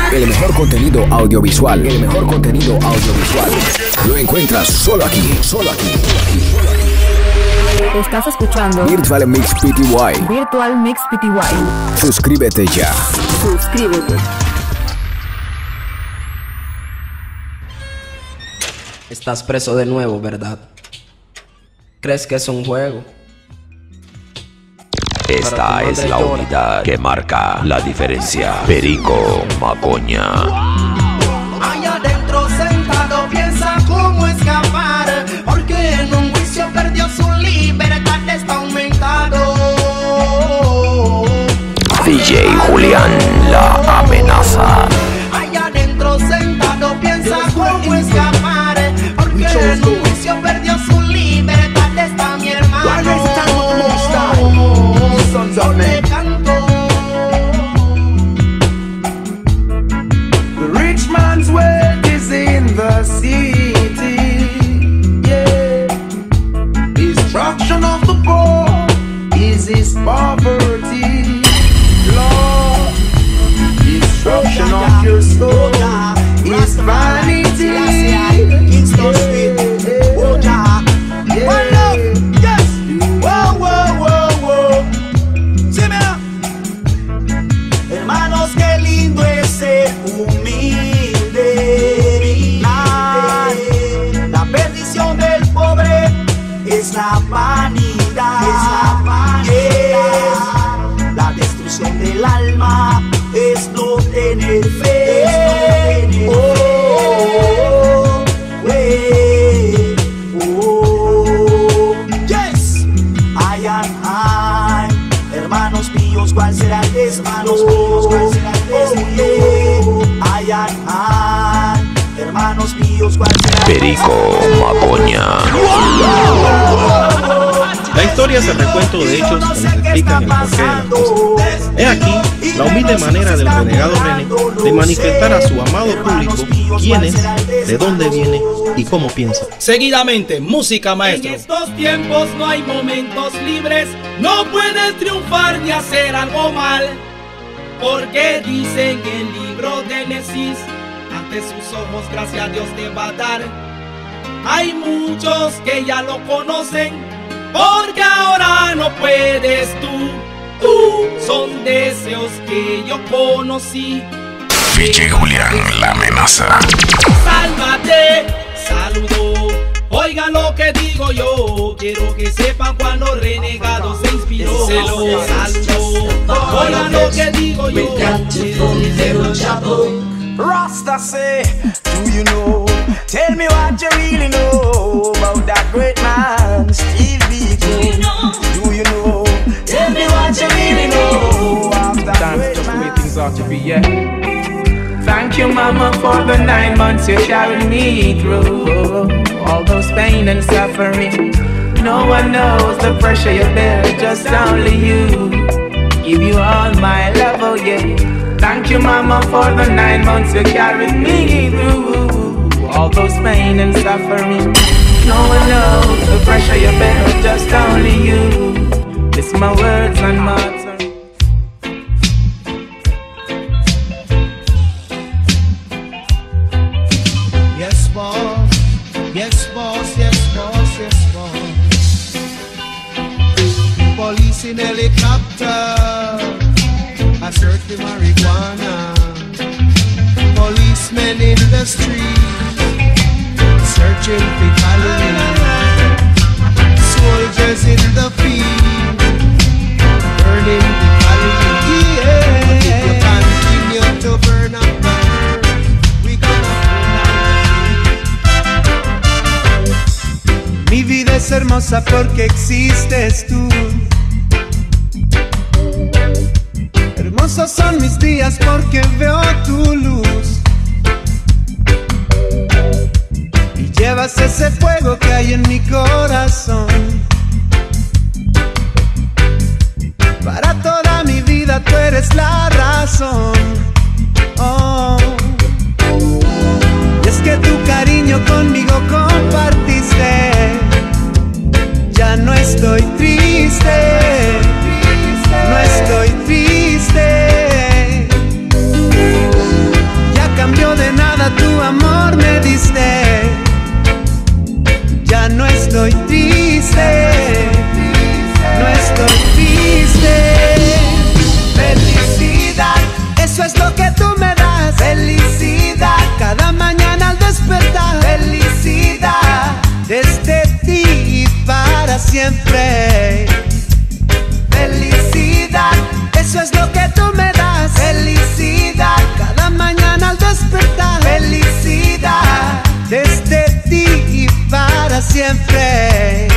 El mejor contenido audiovisual. El mejor contenido audiovisual. Lo encuentras solo aquí. Solo aquí. Estás escuchando Virtual Mix Pty. Virtual Mix Pty. Suscríbete ya. Suscríbete. Estás preso de nuevo, ¿verdad? ¿Crees que es un juego? Esta es la unidad que marca la diferencia. Perico Macoña. Allá adentro sentado piensa cómo escapar, porque en un juicio perdió su libertad, está aumentado. DJ Julián, la amenaza. Allá adentro sentado piensa cómo escapar, porque en un juicio perdió su libertad, está mi hermano. Yo le canto. The rich man's wealth is in the city, yeah. Destruction of the poor is his poverty. Lord, destruction of your soul is vanity. Hermanos, qué lindo es ser humilde. La perdición del pobre es la vanidad. La destrucción del alma es no tener fe. Yes. Ay, hermanos míos, ¿cuál será el destino? Hermanos míos, ¿cuál será el destino? Ay, hermanos míos, ¿cuál será el destino? Perico Macoña. La historia es el recuento de hechos que nos explican el porqué de las cosas. He aquí la humilde manera del renegado René de manifestar a su amado público quién es, de dónde viene y cómo piensa. Seguidamente, música, maestro. En estos tiempos no hay momentos libres, no puedes triunfar ni hacer algo mal, porque dice en el libro de Génesis, ante sus ojos gracias a Dios te va a dar. Hay muchos que ya lo conocen, porque ahora no puedes tú. Son deseos que yo conocí. DJ Julián, la amenaza. Sálvate, saludo. Oigan lo que digo yo. Quiero que sepan cuando renegado se inspiró. Saludo. Oigan lo que digo yo. Rasta say, do you know? Tell me what you really know about that great man, Steve Biko. Do you know? Do you know? Tell me what you really know of that great just man. the way things ought to be, yeah. Thank you, Mama, for the 9 months you carried me through all those pain and suffering. No one knows the pressure you bear, just only you. Give you all my love, oh yeah. Thank you, Mama, for the 9 months you carried me through all those pain and suffering. No one knows the pressure you bear, just only you. It's my words and my tongue. Yes, boss. Yes, boss. Yes, boss. Yes, boss. Police in helicopter. I search the marijuana. Policemen in the street, searching for Cali. Soldiers in the field, burning the Cali. Yeah. If you continue to burn up the earth, we gonna burn out. Mi vida es hermosa porque existes tú. Hermosos son mis días porque veo tu luz y llevas ese fuego que hay en mi corazón. Para toda mi vida tú eres la razón. Oh. Y es que tu cariño conmigo compartiste. Ya no estoy triste. No estoy triste. siempre. Felicidad, eso es lo que tú me das. Felicidad, cada mañana al despertar. Felicidad, desde ti y para siempre.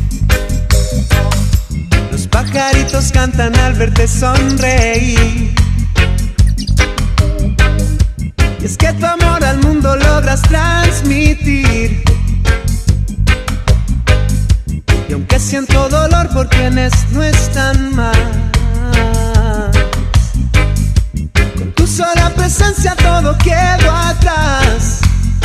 Los pajaritos cantan al verte sonreír. Y es que tu amor al mundo logras transmitir. Y aunque siento dolor por quienes no están más, con tu sola presencia todo quedó atrás.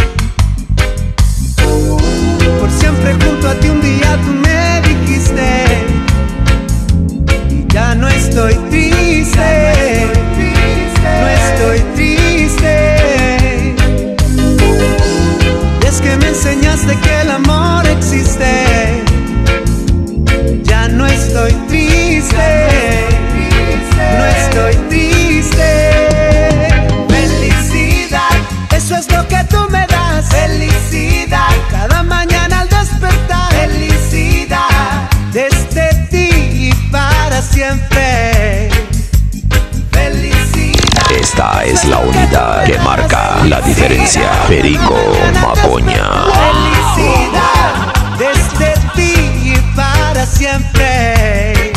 Por siempre junto a ti un día tú me dijiste, y ya no estoy triste, no estoy triste. Y es que me enseñaste que el amor existe. Ya no estoy triste, no estoy triste. Felicidad, eso es lo que tú me das. Felicidad, cada mañana al despertar. Felicidad, desde ti y para siempre. Felicidad. Esta es la unidad que marca la diferencia. Perico Macoña. Felicidad, desde ti y para siempre.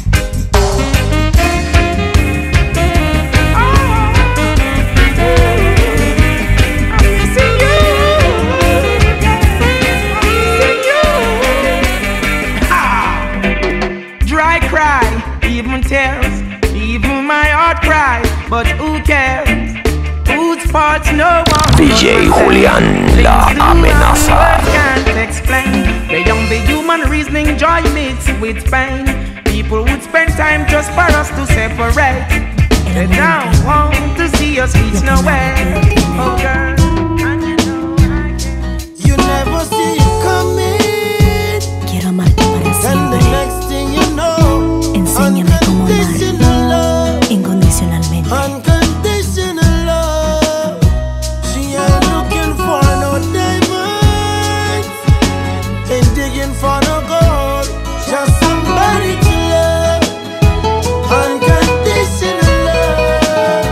Dry cry, even tears, even my heart cries, but who cares? Whose fault's no one? DJ Julián, la amenaza. Can't explain. Beyond the human reasoning, joy mixed with pain. People would spend time just for us to separate. They don't want to see us reach nowhere. Oh girl, and you know I can. You never see it coming. Quiero amarte para siempre. And the next thing you know, enséñame cómo amar incondicionalmente. Unconditional love. She ain't looking for no diamonds, ain't digging for no gold, just somebody to love. Unconditional love.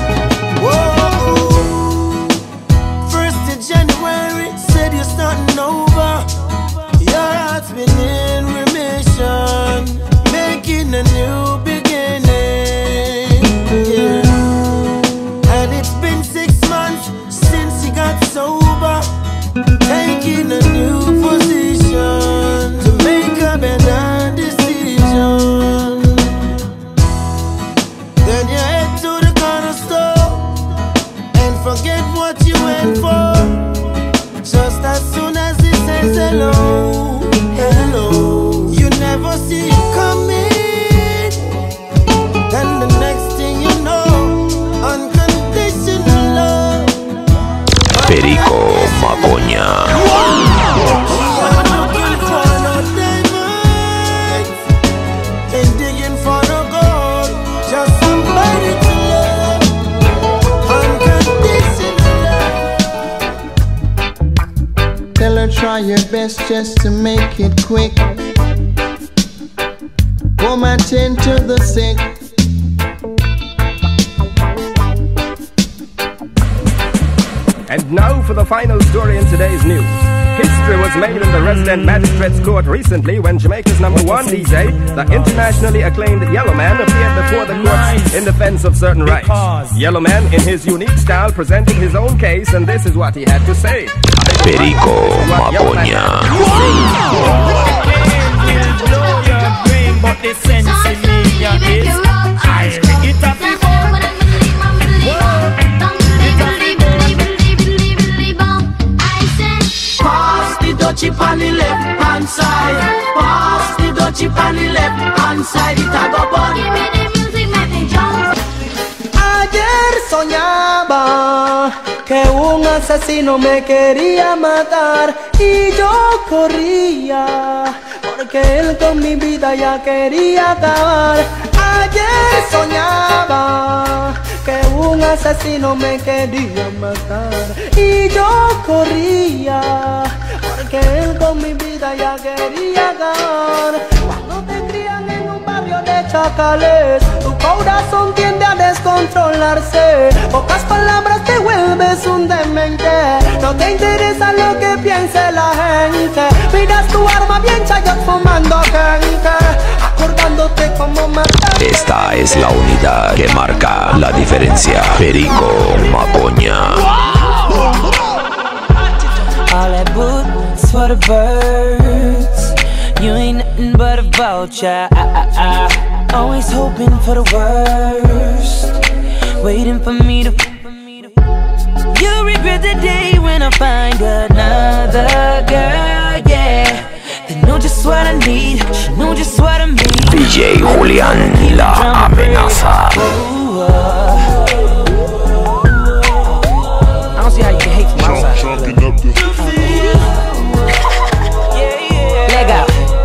Whoa. 1st of January said you're starting over. Your heart's been in remission, making a new beginning. Yeah. And it's been 6 months since he got sober, taking a new position to make a better decision. Then you head to the corner store and forget what you went for. Just as soon as he says hello, hello, you never see it coming. Then the next thing you know, unconditional love. Perico Macoña. She ain't looking for no diamonds, ain't digging for no gold, just somebody to love. Unconditional love. Tell her try your best just to make it quick. Come and tend to the sick. And now for the final story in today's news. History was made in the resident magistrate's court recently when Jamaica's #1 DJ, the internationally acclaimed Yellowman, appeared before the courts in defense of certain rights. Yellowman, in his unique style, presented his own case, and this is what he had to say. Perico Macoña. But the sense in me is I it up. Pass the dutchie on the left hand side. Pass the dutchie on the left hand side. It a go bun. Give me the music, make me jump. Ayer soñaba que un asesino me quería matar y yo corría porque él con mi vida ya quería acabar. Ayer soñaba que un asesino me quería matar y yo corría que él con mi vida ya quería acabar. Cuando te crían en un barrio de chacales, tu corazón tiende a descontrolarse. Pocas palabras te vuelves un demente. No te interesa lo que piense la gente. Miras tu arma bien chayot fumando gente, acordándote como matar. Esta es la unidad que marca la diferencia. Perico Macoña. All that boots for the birds. You ain't nothing but a vulture. Always hoping for the worst, waiting for me to. You'll regret the day when I find another girl, yeah. They know just what I need, she know just what I mean. DJ Julián, la amenaza. I don't see how you can hate from outside. Leg out.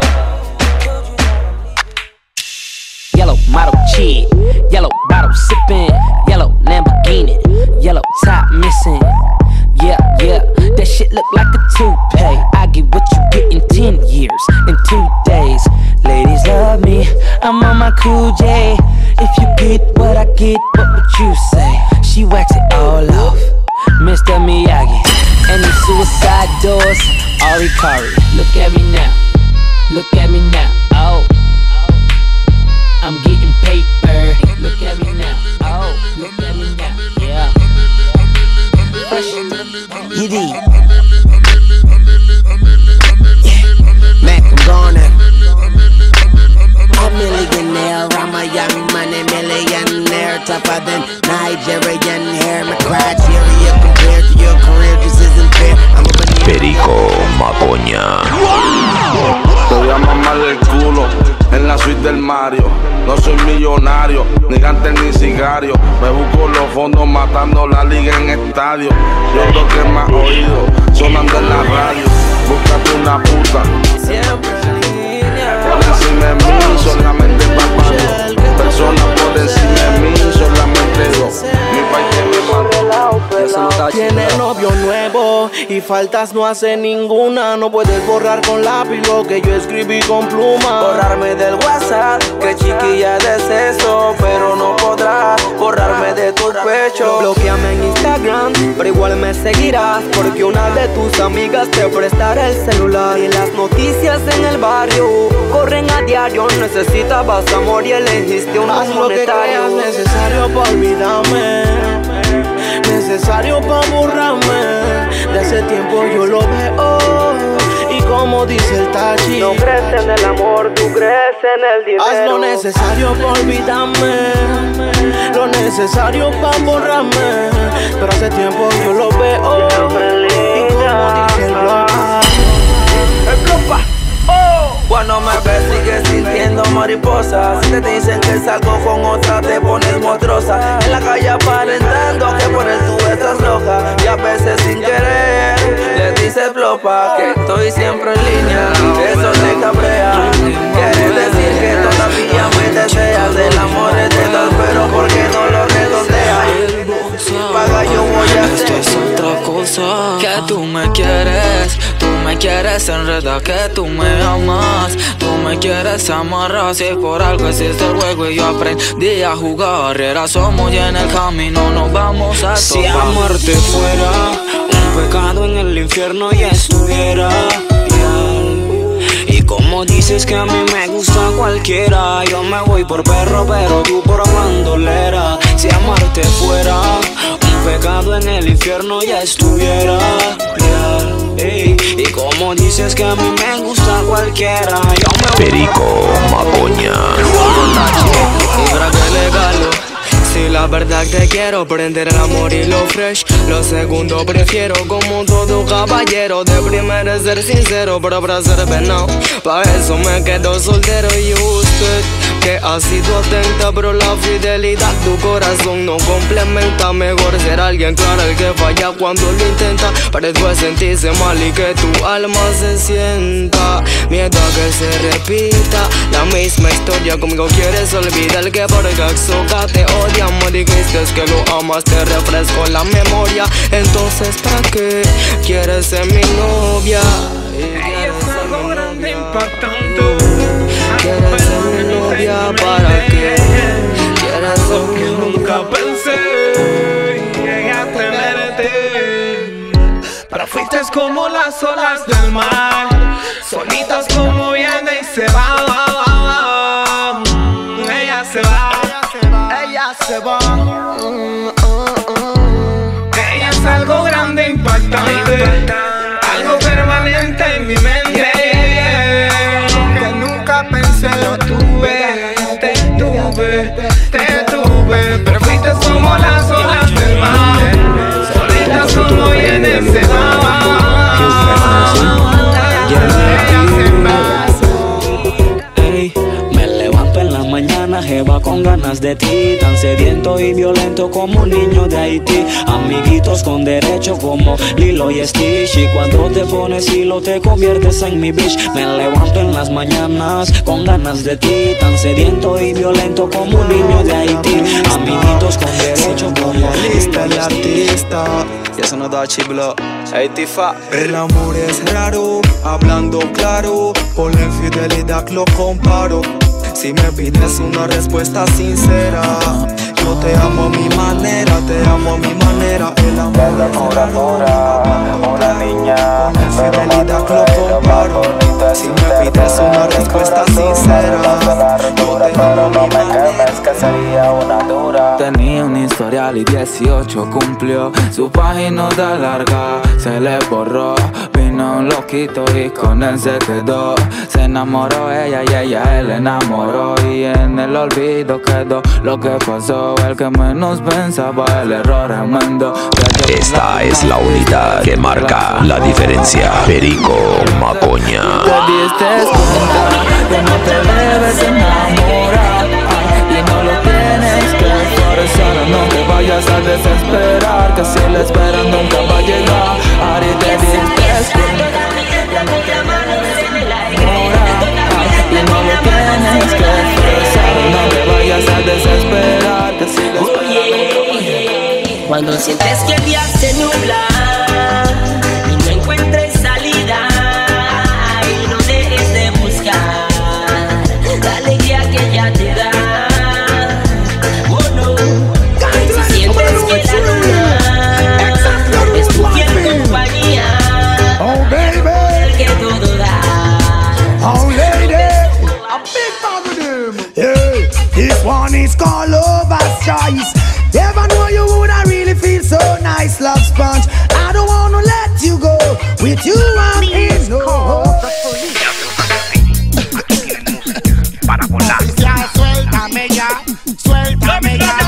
Yellow model cheat, yellow bottle sipping, yellow Lamborghini, yellow top missing. Yeah, yeah, that shit look like a toupee. I get what you get in 10 years, in 2 days. Ladies love me, I'm on my cool J. If you get what I get, what would you say? She wax it all off, Mr. Miyagi. And the suicide doors, Ari Kari. Look at me now, look at me now, oh. I'm getting paper, look at me now, oh. Look at me now, yeah. ED. Mac, I'm gone. I'm a millionaire, I'm a young money millionaire, tougher than Nigerian hair. My criteria compared to your career just isn't fair. I'm a Perico Macoña. Te voy a mamar el culo en la suite del Mario. No soy millonario, ni gante ni sicario. Me busco los fondos matando la liga en estadio. Yo toqué más oído, sonando en la radio. Búscate una puta. Por encima de mí, solamente papando. Personas por encima de mí, solamente dos. Mi país tiene más relado, pelado. Tiene novio nuevo y faltas no hace ninguna. No puedes borrar con lápiz lo que yo escribí con pluma. Borrarme del WhatsApp, que chiquilla de eso, pero no podrás borrarme de tu pecho. Bloqueame en Instagram, pero igual me seguirás, porque una de tus amigas te prestará el celular. Y las noticias en el barrio corren a diario. Necesitabas amor y elegiste un monetario. Lo que creas necesario para olvidarme, necesario para borrarme. De ese tiempo yo lo veo. Y como dice el Tachi, no crees en el amor, tú crees en el dinero. Haz lo necesario para olvidarme, lo necesario para borrarme. Pero hace tiempo yo lo veo. Y como dice el Blopa, el Blopa. Cuando me ves sigues sintiendo mariposas. Si te dicen que salgo con otra te pones monstruosa. En la calle aparentando que por él tú estás loca. Y a veces sin querer le dices flopa, que estoy siempre en línea. Eso te cabrea. Quiere decir que todavía me deseas. El amor es de dos, pero ¿por qué no lo redondeas? Paga yo voy a hacer. Esto es otra cosa, que tú me quieres enredar, que tú me amas, tú me quieres amarrar. Si por algo existe el juego y yo aprendí a jugar, era somos y en el camino nos vamos a topar. Si amarte fuera un pecado en el infierno ya estuviera. Y como dices que a mí me gusta cualquiera, yo me voy por perro pero tú por bandolera. Si amarte fuera un pecado en el infierno ya estuviera. Y como dices que a mí me gusta cualquiera, yo me voy Perico Macoña. y para que le galo. Si la verdad te quiero, prender el amor y lo fresh. Lo segundo prefiero, como todo caballero. De primero es ser sincero, pero para ser venado, pa' eso me quedo soltero. Y usted, que ha sido atenta, pero la fidelidad tu corazón no complementa. Mejor ser alguien claro el que falla cuando lo intenta, para después sentirse mal y que tu alma se sienta. Miedo a que se repita la misma historia, conmigo quieres olvidar que por caxoca te odia. Me dijiste que lo amas, te refresco la memoria. Entonces ¿para qué quieres ser mi novia? Ella es algo grande, impactante. Quieres ser mi novia, ¿para qué? Quieres ser mi Nunca pensé llegarte a verte, pero fuiste como las olas del mar, solitas como viene y se va. Ella se va, ella se va. Ella es algo grande, impactante, algo permanente en mi mente, que nunca pensé lo tuve, te tuve, pero fuiste como las olas del mar, solitas como vienen se van. Me levanto en la mañana, jeva, con ganas de ti, tan sediento y violento como un niño de Haití. Amiguitos con derecho como Lilo y Stitch, y cuando te pones hilo te conviertes en mi bitch. Me levanto en las mañanas con ganas de ti, tan sediento y violento como un niño de Haití. Amiguitos con derecho como Lista y artista, y eso no da chiblo. Hey Tifa, el amor es raro, hablando claro, por la infidelidad lo comparo. Si me pides una respuesta sincera, yo te amo a mi manera, te amo a mi manera. El amor es raro, una niña, con infidelidad lo comparo. Si me pides una respuesta sincera, yo te amo a mi manera. que sería una dura. Tenía un historial y 18 cumplió. Su página de larga se le borró. Vino un loquito y con él se quedó. Se enamoró ella y ella él enamoró. Y en el olvido quedó lo que pasó. El que menos pensaba, el error enmendó. Esta es la unidad que marca la diferencia. Perico Macoña. Te diste cuenta que no te debes enamorar y no lo tienes que forzar. No te vayas a desesperar, que si la espera nunca va a llegar. Ari, te diste cuenta que no te enamorar y no lo tienes que forzar. No te vayas a desesperar, que si la espera nunca va a llegar. Cuando sientes que el día se nubla y no encuentres salida, y no dejes de buscar la alegría que ella te da. Oh no, si sientes que la luna es tu fiel compañía, oh baby, el que todo da. Oh lady, a big fan of them. Yeah, this one is called Lover's Choice. Never know you woulda really feel so nice, love sponge. I don't wanna let you go. With you I'm in no. Para volar. Suéltame ya, suéltame ya,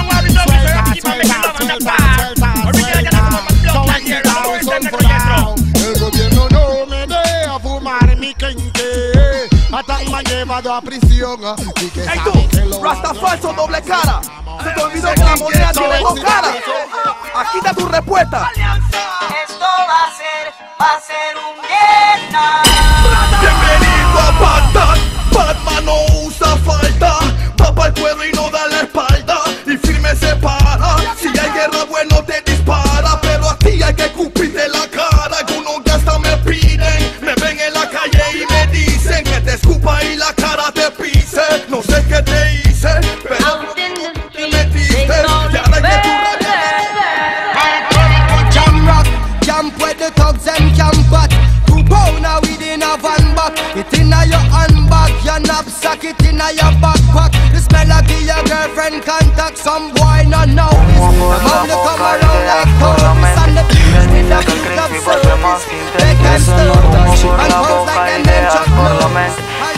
el gobierno no me deja fumar mi quente. Hasta me ha llevado a prisión. Hey tú, Rasta falso, doble cara. Se te olvidó que la moneda tiene dos caras. Aquí está tu respuesta. Esto va a ser un Vietnam. Bienvenido a Bagdad. Batman no usa falta. Va para el cuero y no da la espalda. Y firme se para. Si hay guerra, bueno te dispara. Pero a ti hay que escupirte la cara. Algunos que hasta me piden. Me ven en la calle y me dicen que te escupa y la cara te pise. No sé qué te hice, pero te metiste. Y ahora hay que tu Jam rock, jump where the thugs and camp at. 2 pounder within a van back. It inna your handbag, your knapsack, it inna your backpack. The smell of your girlfriend contact. Some boy not know this. The money come around like tourists and the beach with the beat of service. They can stir and pose like an enchant nose.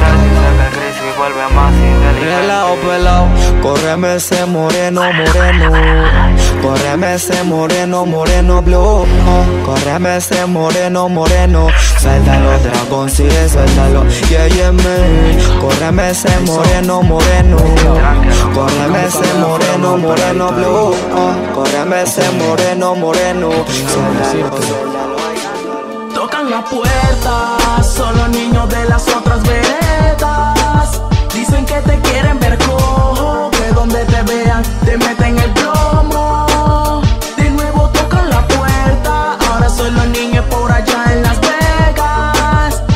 Pelao, pelao, córreme ese moreno, moreno. Córreme ese moreno, moreno blue. Córreme ese moreno, moreno. Suéltalo, dragón, sí, suéltalo. Yeah, yeah, man. Córreme ese moreno, moreno. Córreme ese moreno, moreno blue. Córreme ese moreno, moreno. Suéltalo, suéltalo. Tocan la puerta, solo niños de las otras veredas. Dicen que te quieren ver cojo, que donde te vean te meten el plomo. De nuevo tocan la puerta, ahora son los niños por allá en Las Vegas.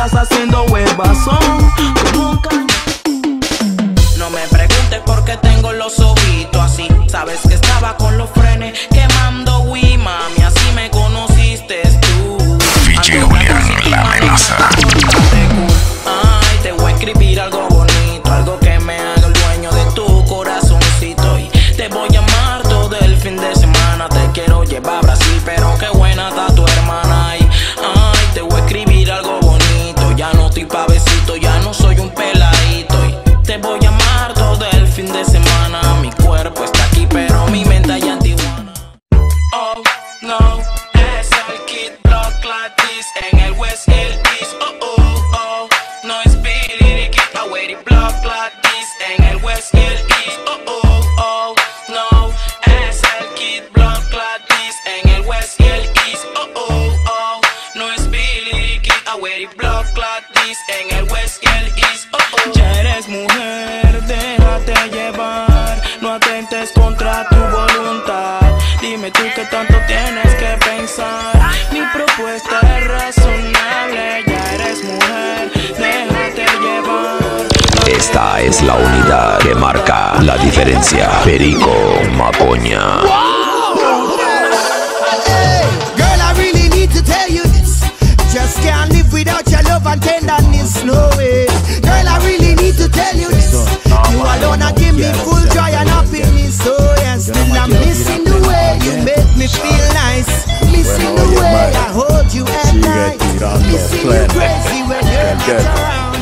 estás haciendo huevazón. No me preguntes por qué tengo los ojitos así. Sabes que estaba con los frenes quemando Wii, mami, así me conociste tú. DJ Julián, la amenaza. Ay, te voy a escribir algo bonito, algo que me haga el dueño de tu corazoncito. Y te voy a amar todo el fin de semana. Te quiero llevar a Brasil, pero qué buena está tu hermana. Ay, te voy a escribir algo bonito. Ya no estoy pa' besito, ya no soy un peladito. Y te voy a amar todo el fin de semana. Mi cuerpo está aquí, pero mi mente allá en Tijuana. Oh, no, es el Kid Block like this en el West Hill East. Oh, no es Billy Kid, away the block like this en el West Hill East. Oh, no, es el Kid Block like this en el West Hill East. Oh, no es Billy Kid, away the block like this en el West Hill East. Ya eres mujer, déjate llevar, no atentes contra tu voluntad. Dime tú qué tanto tienes que pensar. Mi propuesta es razonable. Ya eres mujer, déjate llevar. Esta es la unidad que marca la diferencia. Perico Macoña. Girl, I really need to tell you this. Just can't live without your love and tenderness, no way. Girl, I really need to tell you this. You alone are give me full joy and happiness. Oh yes, still I'm missing the way you make me feel nice. Missing the way I hold you at night. Missing you crazy when you're not around.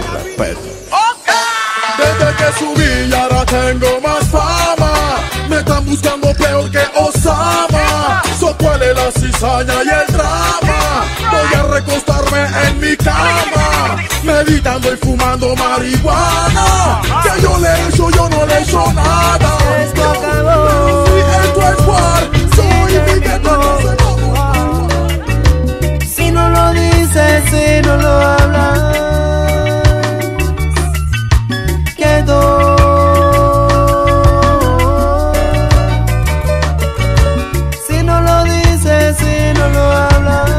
Desde que subí y ahora tengo más fama. Me están buscando peor que Osama. So cuál es la cizaña y el drama. Voy a recostarme en mi cama, meditando y fumando marihuana. Que yo le he hecho, yo no le he hecho nada. Esto acabó. Esto es war. Soy mi gueto. Si no lo dices, si no lo hablas, quedó. Si no lo dices, si no lo hablas,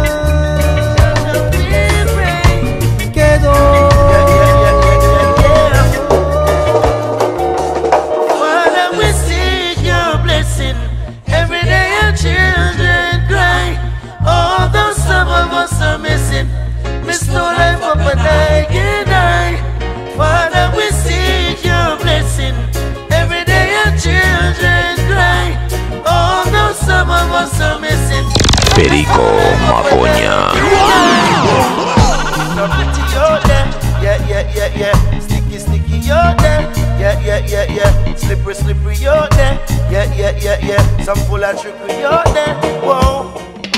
quedó. Father, we seek your blessing. Every day our children cry. Although some of us are missing, miss no life up and I can die. Father, we seek your blessing. Every day our children cry. Although some of us are missing. Perico Macoña. Yeah. Sticky, you're there. Yeah. Slippery, you're there. Yeah. Some full of trickery, you're there. Whoa.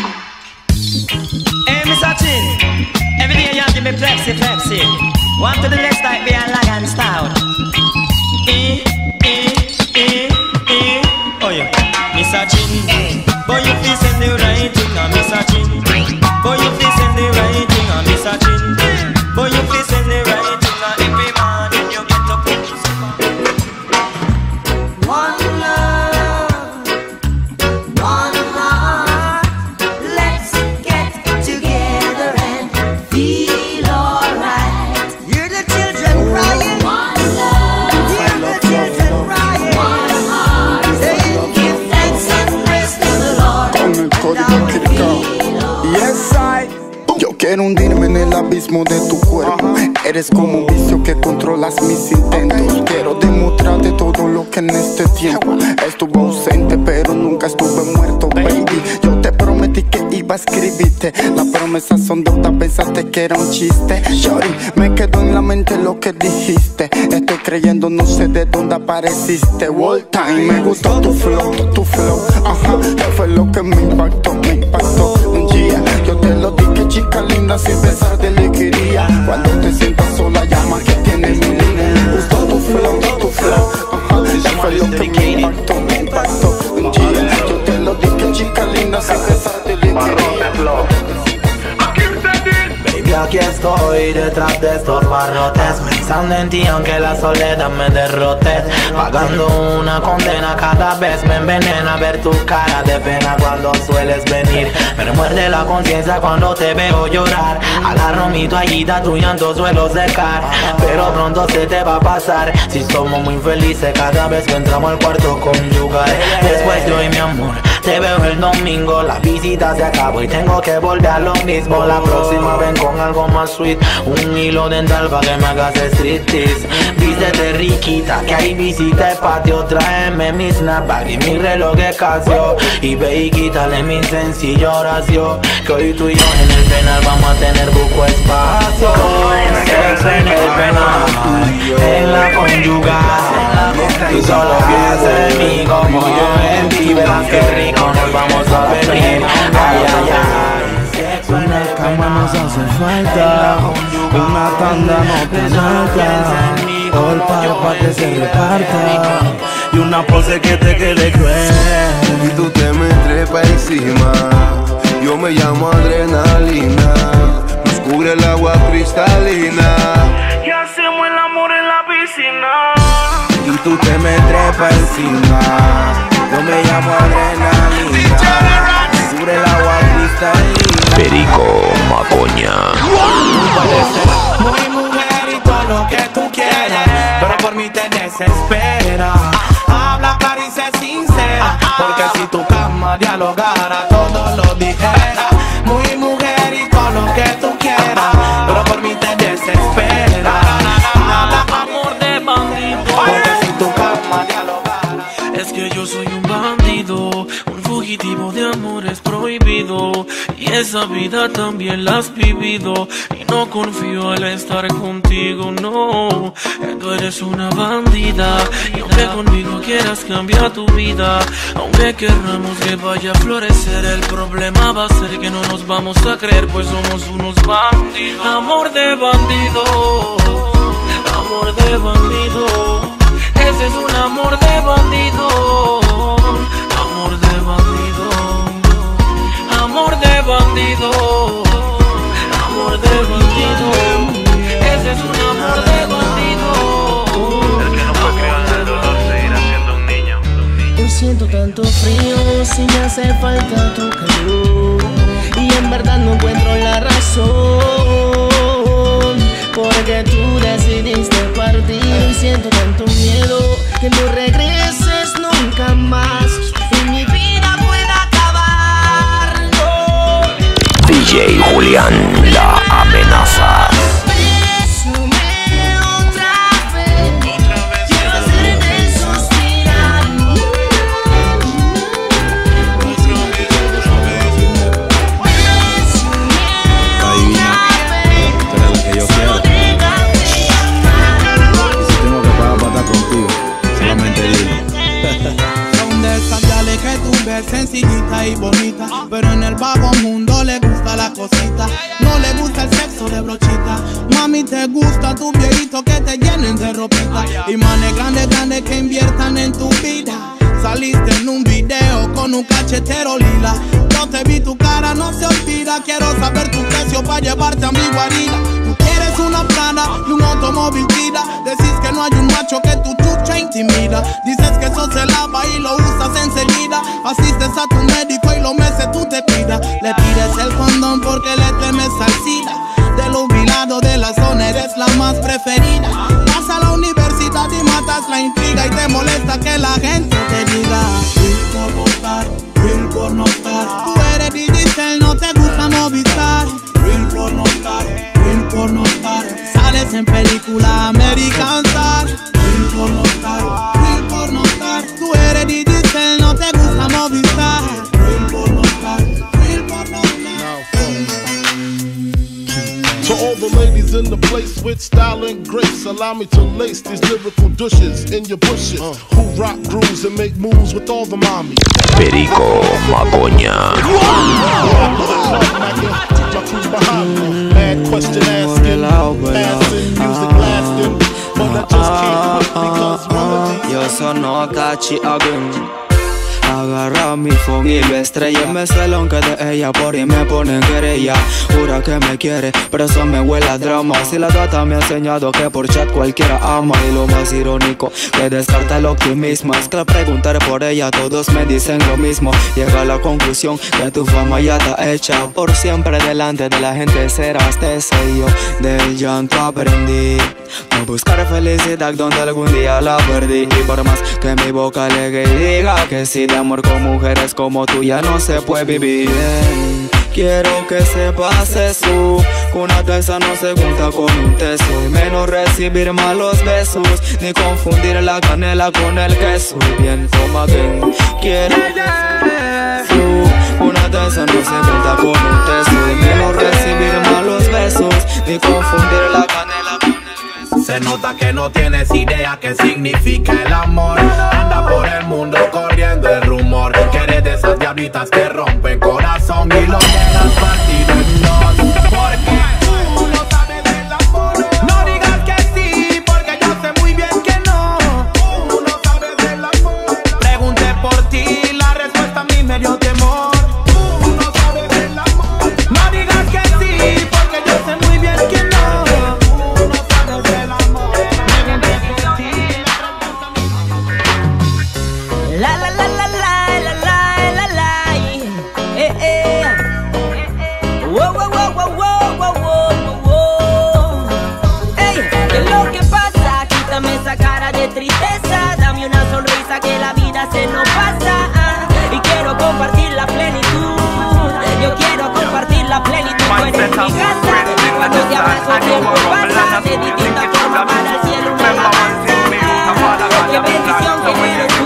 Hey, Mr. Chin, every day you give me Pepsi. One to the left like be a lag and stout. Oh yeah, Mr. Chin, boy you feel send the right thing, Mr. Chin. Boy you feel send the right thing, Mr. Chin. Boy you feel send the right thing, every man when you get up. One love, one heart. Let's get together and feel alright. Hear the children crying. One love. Hear the children crying. One heart. Saying give thanks and praise to the Lord. Con el código Kirkao. Yes, yo quiero hundirme en el abismo de tu cuerpo. Eres como un vicio que controlas mis intentos. Quiero demostrarte todo lo que en este tiempo estuve ausente, pero nunca estuve muerto, baby. Yo te prometí que iba a escribirte. Las promesas son deudas, pensaste que era un chiste. Shorty, me quedó en la mente lo que dijiste. Estoy creyendo, no sé de dónde apareciste. Wall time, me gustó tu flow. Ajá, fue lo que me impactó. Yeah, yo te lo dije, chica linda, sin pensar de alegría. Cuando te sientas sola, llama que tiene mi línea. Me gustó tu flow. Ajá, fue lo que me impactó. Yeah, yo te lo dije, chica linda, sin pensar de alegría. Baby, aquí estoy detrás de estos barrotes, pensando en ti aunque la soledad me derrote, pagando una condena cada vez me envenena ver tu cara de pena cuando sueles venir. Me remuerde la conciencia cuando te veo llorar, agarro mi toallita, tu llanto suelo secar, pero pronto se te va a pasar si somos muy felices cada vez que entramos al cuarto conyugal. Después de hoy mi amor, te veo el domingo, la visita se acabó y tengo que volver a lo mismo. La próxima ven con algo más sweet, un hilo dental para que me hagas striptease. Vístete riquita, que hay visita el patio, tráeme mi snapback y mi reloj de Casio, y ve y quítale mi sencilla oración, que hoy tú y yo en el penal vamos a tener buco espacio. Sexo en el penal, en la conyugal, tú solo piensas en mí como yo en ti, verás que rico nos vamos a venir. Ay, ay, ay. Una cama nos hace falta, una tanda no te mata, o el paro pa' que se reparta, y una pose que te quede cruel. Y tú te me trepas encima, yo me llamo adrenalina, nos cubre el agua cristalina, y hacemos el amor en la piscina. Y tú te me trepas encima, yo me llamo adrenalina, nos cubre el agua cristalina. Perico Macoña. Muy mujer y todo lo que tú quieras, pero por mí te desespera. Habla clara y sé sincera, porque si tu cama dialogara todo lo dijera. Muy mujer y todo lo que tú quieras, pero por mí te desespera. Habla amor de bandido, porque si tu cama dialogara. Es que yo soy un bandido, un fugitivo de amores prohibido, y esa vida también la has vivido, y no confío al estar contigo, no. Tú eres una bandida, y aunque conmigo quieras cambiar tu vida, aunque querramos que vaya a florecer, el problema va a ser que no nos vamos a creer, pues somos unos bandidos. Amor de bandido, amor de bandido, ese es un amor de bandido, amor de bandido, amor de bandido, amor de bandido, ese es un amor de bandido. El que no fue criado en el dolor seguirá siendo un niño. Yo siento tanto frío si me hace falta tu calor, y en verdad no encuentro la razón porque tú decidiste partir, y siento tanto miedo que no regreses nunca más y mi vida pueda acabar, no. DJ Julián, la amenaza. Bésame otra vez, quiero hacerte suspirar. Adivina, tú eres lo que yo quiero. Y si tengo que pagar para estar contigo, solamente dilo. Son de esas yales que tú ves sencillita y bonita, pero en el vago mundo le gusta la cosita, no le gusta el sexo de brochita. Mami, te gusta tu viejito que te llenen de ropita, y manes grandes que inviertan en tu vida. Saliste en un video con un cachetero lila, yo te vi, tu cara no se olvida. Quiero saber tu precio para llevarte a mi guarida. Tú quieres una plana y un automóvil tira, decís que no hay un macho que tu chucha intimida. Dices que eso se lava y lo usas enseguida. Asistes a tu médico y los meses tú te cuidas. Le tires el condón porque le temes al SIDA. Del jubilado de la zona eres la más preferida. Vas a la universidad y matas la intriga, y te molesta que la gente te diga Will por votar, Will por notar. Tú eres digital, no te gusta Movistar. Will por notar, Will por notar. Sales en película American Star. Will por notar, Will por notar. Tú eres digital, no te gusta Movistar. Will por notar, Will por notar. To all the ladies in the place with style and grace, allow me to lace these lyrical douches in your bushes, who rock grooves and make moves with all the mommies. Perico Macoña. Mad question asking, passing, music lasting, but I just can't do it because one of these. Yo sono cachi again. agarra mi phone y lo estrella. Me celón que de ella por y me pone en querella. Jura que me quiere, pero eso me huele a drama. Si la data me ha enseñado que por chat cualquiera ama. Y lo más irónico, que descarta el optimismo, es que al preguntar por ella todos me dicen lo mismo. Llega a la conclusión que tu fama ya está hecha. Por siempre delante de la gente serás de sello. Del llanto aprendí no buscar felicidad donde algún día la perdí. Y por más que mi boca alegue y diga que si de amor con mujeres como tú ya no se puede vivir. Quiero que sepas eso, que una taza no se junta con un teso. Y menos recibir malos besos, ni confundir la canela con el queso. Bien, toma que quiero que una taza no se junta con un teso. Y menos recibir malos besos, ni confundir la canela con el queso. Se nota que no tienes idea qué significa el amor. Anda por el mundo corriendo el rumor que eres de esas diablitas que rompen corazón y lo dejas partido en dos. Porque tú no sabes del amor. No digas que sí, porque yo sé muy bien que no. Tú no sabes del amor. Pregunté por ti, la respuesta a mí me dio temor. Tú no sabes del amor. No digas que sí, porque yo sé muy bien que no. La la la la la la la la la, wow wow wow wow wow wow wow wow. Ey, ¿qué es lo que pasa? Quítame esa cara de tristeza, dame una sonrisa que la vida se nos pasa. Y quiero compartir la plenitud. Yo quiero compartir la plenitud. Tú eres mi casa y cuando te abrazo el tiempo pasa de distinta forma para el cielo una alabanza. Qué bendición que eres tú.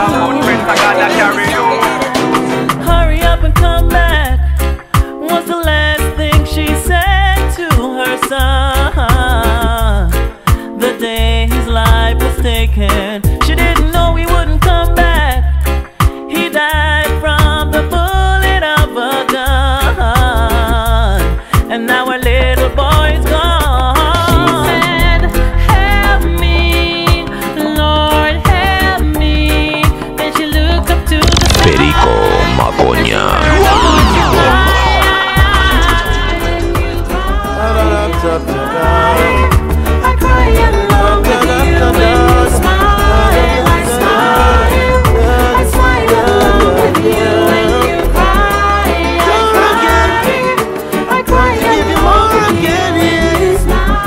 Hurry up and come back was the last thing she said to her son. The day his life was taken, she didn't know he wouldn't come back. He died from the bullet of a gun, and now our little boy's gone. She said, help me, Lord, help me. Then she looked up to the Perico Macoña. I cry along with you when you smile. I smile. I smile along with you when you cry. I cry along with you when you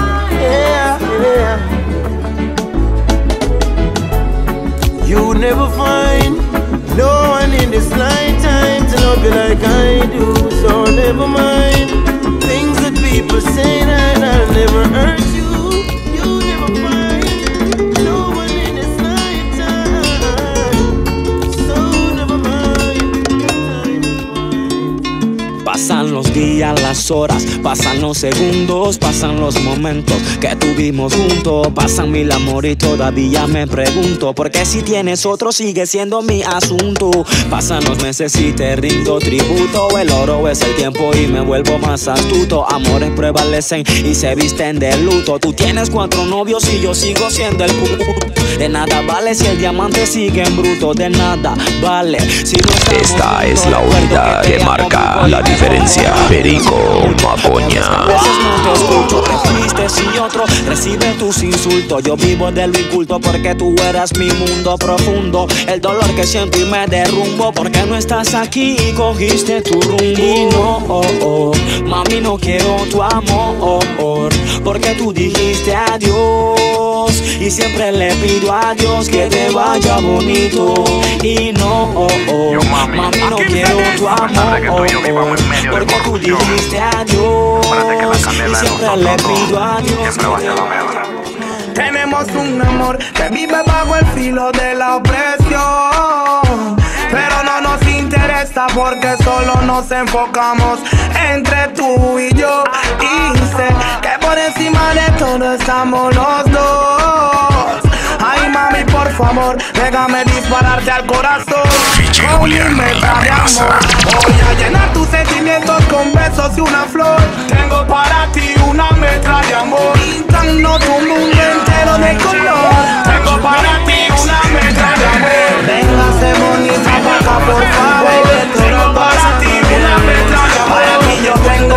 smile. You never find no one in this lifetime to love you like I do. So never mind things that people say that I'll never hurt you. You never find no one in this lifetime. So never mind. Pasan los días, las horas, pasan los segundos, pasan los momentos que tuvimos juntos. Pasan mil amor y todavía me pregunto por qué si tienes otro sigue siendo mi asunto. Pasan los meses y te rindo tributo. El oro es el tiempo y me vuelvo más astuto. Amores prevalecen y se visten de luto. Tú tienes 4 novios y yo sigo siendo el puto. De nada vale si el diamante sigue en bruto. De nada vale si no estamos. Esta es la unidad que marca la diferencia. Perico Macoña. A veces no te escucho, te fuiste y otro recibe tus insultos. Yo vivo de lo inculto porque tú eras mi mundo profundo. El dolor que siento y me derrumbo porque no estás aquí y cogiste tu rumbo. Y no, mami, no quiero tu amor porque tú dijiste adiós. Y siempre le pido a Dios que te vaya bonito. Y no, mami, no quiero tu amor porque tú dijiste adiós. Y siempre le pido a Dios que te vaya. Tenemos un amor que vive bajo el filo de la opresión, pero no nos interesa porque solo nos enfocamos entre tú y yo. Y sé que por encima de todo estamos los dos. Ay mami, por favor, déjame dispararte al corazón con mi meta de amor. Voy a llenar tus sentimientos con besos y una flor. Tengo para ti una metra de amor, pintando tu mundo entero de color. Tengo para ti una metra de amor. Véngase bonita para loca, por favor. Tengo para ti una metralla. Para ti yo tengo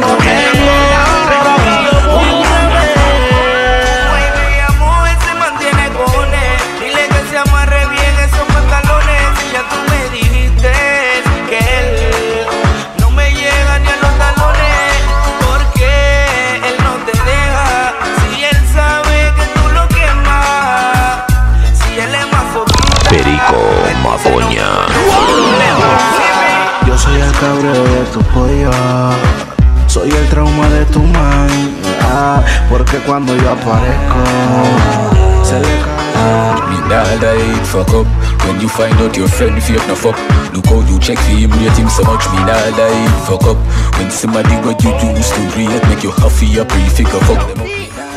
Yo soy el cabreo de tu pollo, soy el trauma de tu mind, porque cuando yo aparezco se le cae. Me nah lie, fuck up. When you find out your friend fake no fuck, look how you check for him, rate him so much. Me nah lie, fuck up. When somebody what you do used to rate, make you huffy up, you figure fuck them up.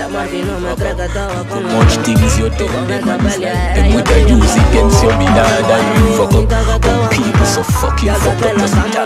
Much things you tell them with the use against you. Me nah lie, fuck up. Some people so fucking fuck up.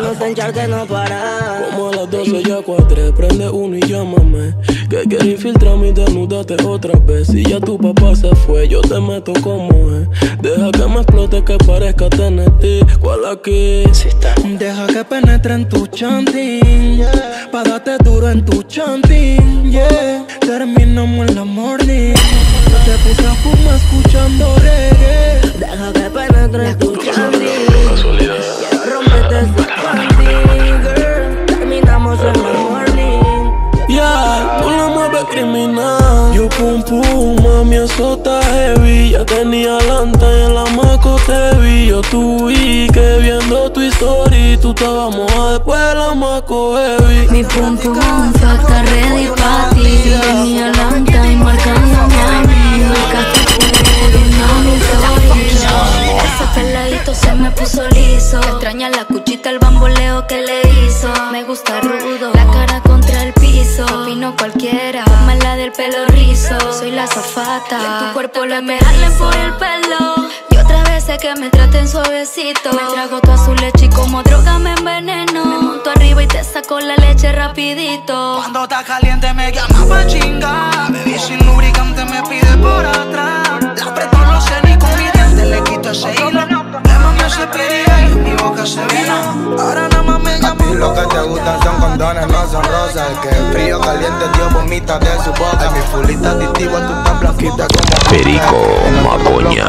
Como a las 12 ya cuadré, prende uno y llámame, que quiero infiltrarme y desnudarte otra vez. Si ya tu papá se fue, yo te meto como es. Deja que me explote, que parezca TNT. ¿Cuál aquí? Deja que penetre en tu chanting, pa' darte duro en tu chanting, yeah. Terminamos en la morning, te puse a fumar escuchando reggae. Deja que penetre en tu chanting, quiero romperte ese chanting, girl. Terminamos en la morning. Yeah, tú la mueves criminal. Yo pum pum, mami, eso está heavy. Ya tenía adelante en la maco te vi. Yo tuve que viendo tu historia, tú estabas mojada después de la maco heavy. Mi pum pum está ready pa' ti. Tenía adelante y marcando mami. Marcaste viendo mi historia. Ese peladito se me puso liso. Extraña la cuchita, el bamboleo que le hizo. Me gusta rudo, la cara contra el piso. Opino cualquiera, mala del pelo rizo. Soy la azafata, en tu cuerpo le me jalen por el pelo. Y otra vez sé que me traten suavecito. Me trago toda su leche y como droga me enveneno. Me monto arriba y te saco la leche rapidito. Cuando está caliente me llama pa' chingar. Baby sin lubricante me pide por atrás. La aprieto los senos y con mi diente le quito ese hilo. Le mami ese perilla y en mi boca se vino. Ahora nada más me llama. Y lo que te gustan son condones, no son rosas. El que es frío caliente Dios vomita de su boca. Mi fulita adictiva, tú tan blanquita como Perico Macoña.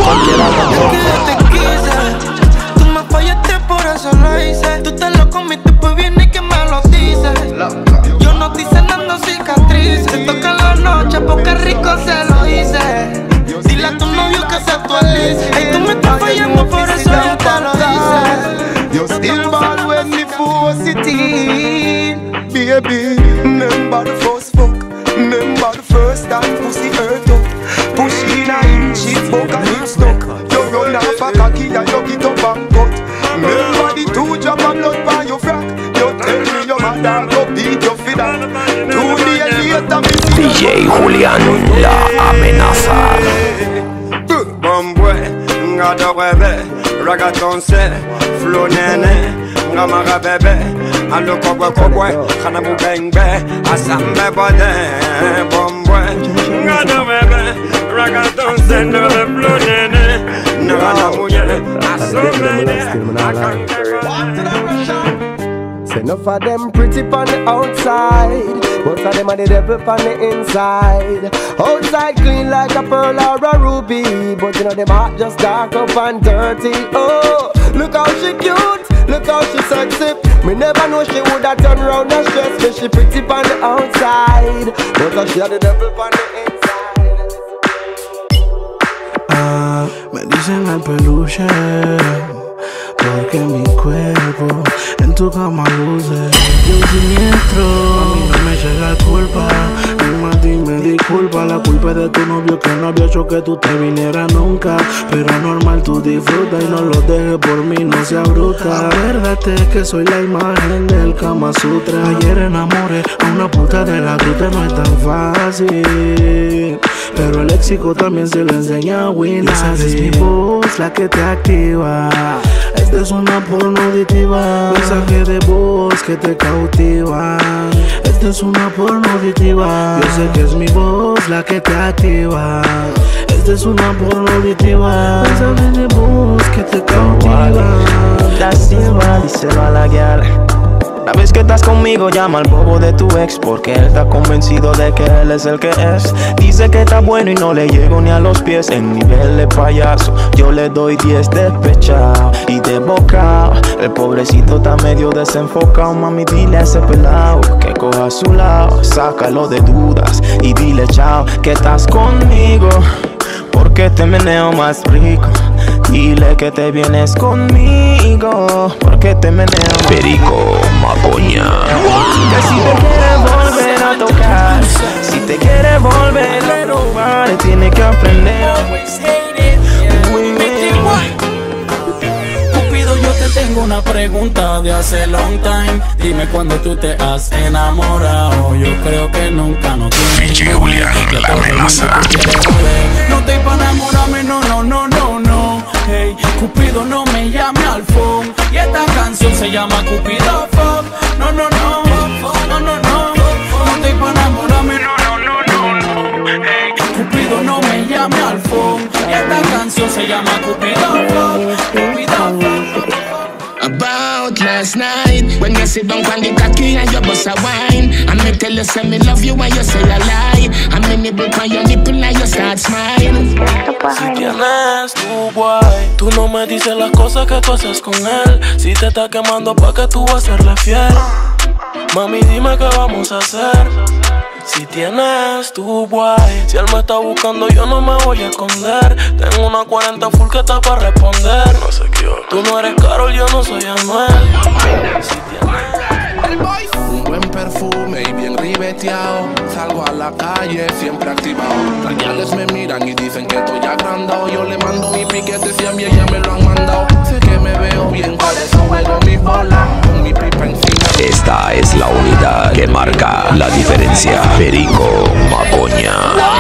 Te quise, tú me fallaste, por eso lo hice. Tú te lo comiste, pues viene y que me lo dices. Yo no estoy cenando cicatrices. Te toca la noche porque rico se lo hice. Dile a tu novio que se actualice. Ay, tú me estás fallando, por eso yo te lo hice. You still bad when me force it in. Baby, remember the first fuck. Remember the first time pussy hurt up. Push in a inch, it buck and it stuck. You run off a cocky and you get up and cut. Remember the 2 drop of blood by your frack. You tell me your mother go beat your fiddle. 2 days later me see DJ Julián, la amenaza. Bombwe, ngado bebe, ragaton se, flow nene, ngamara bebe, alo kobwe, khana mu bengbe, asambe bode, bombwe, ngado bebe, ragaton se, no flow nene, ngana muye, asambe Say enough of them pretty on the outside, most of them are the devil on the inside. Outside clean like a pearl or a ruby, but you know them heart just dark up and dirty. Oh, look how she cute, look how she sexy. Me never know she woulda turn round and stress me. She pretty on the outside, but she are the devil on the inside. Me dicen el peluche, porque mi cuerpo en tu cama luce. Yo siniestro, a mí no me llega culpa. Ni más dime disculpa, la culpa es de tu novio que no había hecho que tú te vinieras nunca. Pero normal tú disfruta y no lo dejes por mí, no seas bruta. Acuérdate que soy la imagen del Kama Sutra. Ayer enamoré a una puta de la ruta, no es tan fácil. Pero el léxico también se lo enseña a Winnie. Esa es mi voz la que te activa. Esta es una porno auditiva, mensaje de voz que te cautiva. Esta es una porno auditiva, yo sé que es mi voz la que te activa. Esta es una porno auditiva. Bésame de voz que te cautiva. Díselo a la guial. La vez que estás conmigo, llama al bobo de tu ex, porque él está convencido de que él es el que es. Dice que está bueno y no le llego ni a los pies. En nivel de payaso, yo le doy 10 despechado y desbocado. El pobrecito está medio desenfocado. Mami, dile a ese pelao que coja a su lado. Sácalo de dudas y dile chao, que estás conmigo, porque te meneo más rico. Dile que te vienes conmigo, porque te meneo más Perico Macoña. Que si te quiere volver a tocar, si te quiere volver a robar, tiene que aprender. Cupido, yo te tengo una pregunta de hace long time. Dime cuándo tú te has enamorado. Yo creo que nunca, no tienes DJ Julián, la amenaza. No estoy pa' enamorarme, no, no, no, no, no. Hey, Cupido, no me llame al phone. Y esta canción se llama Cupido Fuck. No, no, no, no, no, no. No estoy pa' enamorarme, no, no, no, no, no. Hey, Cupido, no me llame al phone. Y esta canción se llama Cupido Fuck. Cupido Fuck. About last night, when you sit down on the cocky and you bust a wine, and me tell you say me love you when you say a lie, and me nibble on your nipple and you start smiling. Si tienes tu guay, tú no me dices las cosas que tú haces con él. Si te está quemando, ¿pa' que tú vas a serle fiel? Mami, dime qué vamos a hacer. Si tienes tu guay, si él me está buscando, yo no me voy a esconder. Tengo una 40 full que está para responder. No sé qué. Tú no eres Karol, yo no soy Anuel. Si un buen perfume y bien ribeteado. Salgo a la calle siempre activado. Las guiales me miran y dicen que estoy agrandado. Yo le mando mi piquete si a mí ella me lo han mandado. Sé que me veo bien, por eso juego mi bola con mi pipa encima. Esta es la unidad que marca la diferencia. Perico Macoña.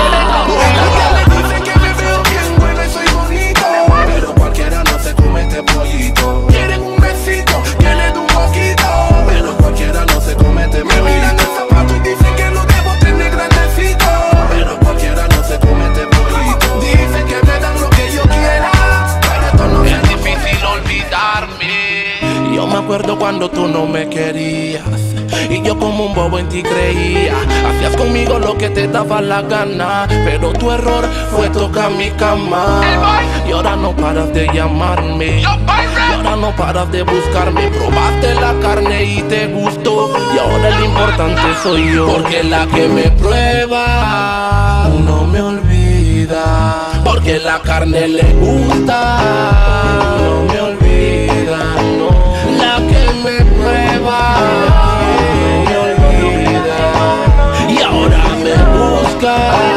Pero cualquiera no se come este pollito. Quieren un besito, quieren un poquito, pero cualquiera no se come este pollito. Me miran el zapato y dicen que lo debo tener grandecito, pero cualquiera no se come este pollito. Dicen que me dan lo que yo quiera, pero esto no es difícil olvidarme. Yo me acuerdo cuando tú no me querías y yo como un bobo en ti creía. Hacías conmigo lo que te daba la gana, pero tu error fue tocar mi cama. Y ahora no paras de llamarme, y ahora no paras de buscarme. Probaste la carne y te gustó, y ahora el importante soy yo. Porque la que me prueba no me olvida, porque la carne le gusta, no me olvida, no. La que me prueba y ahora me busca.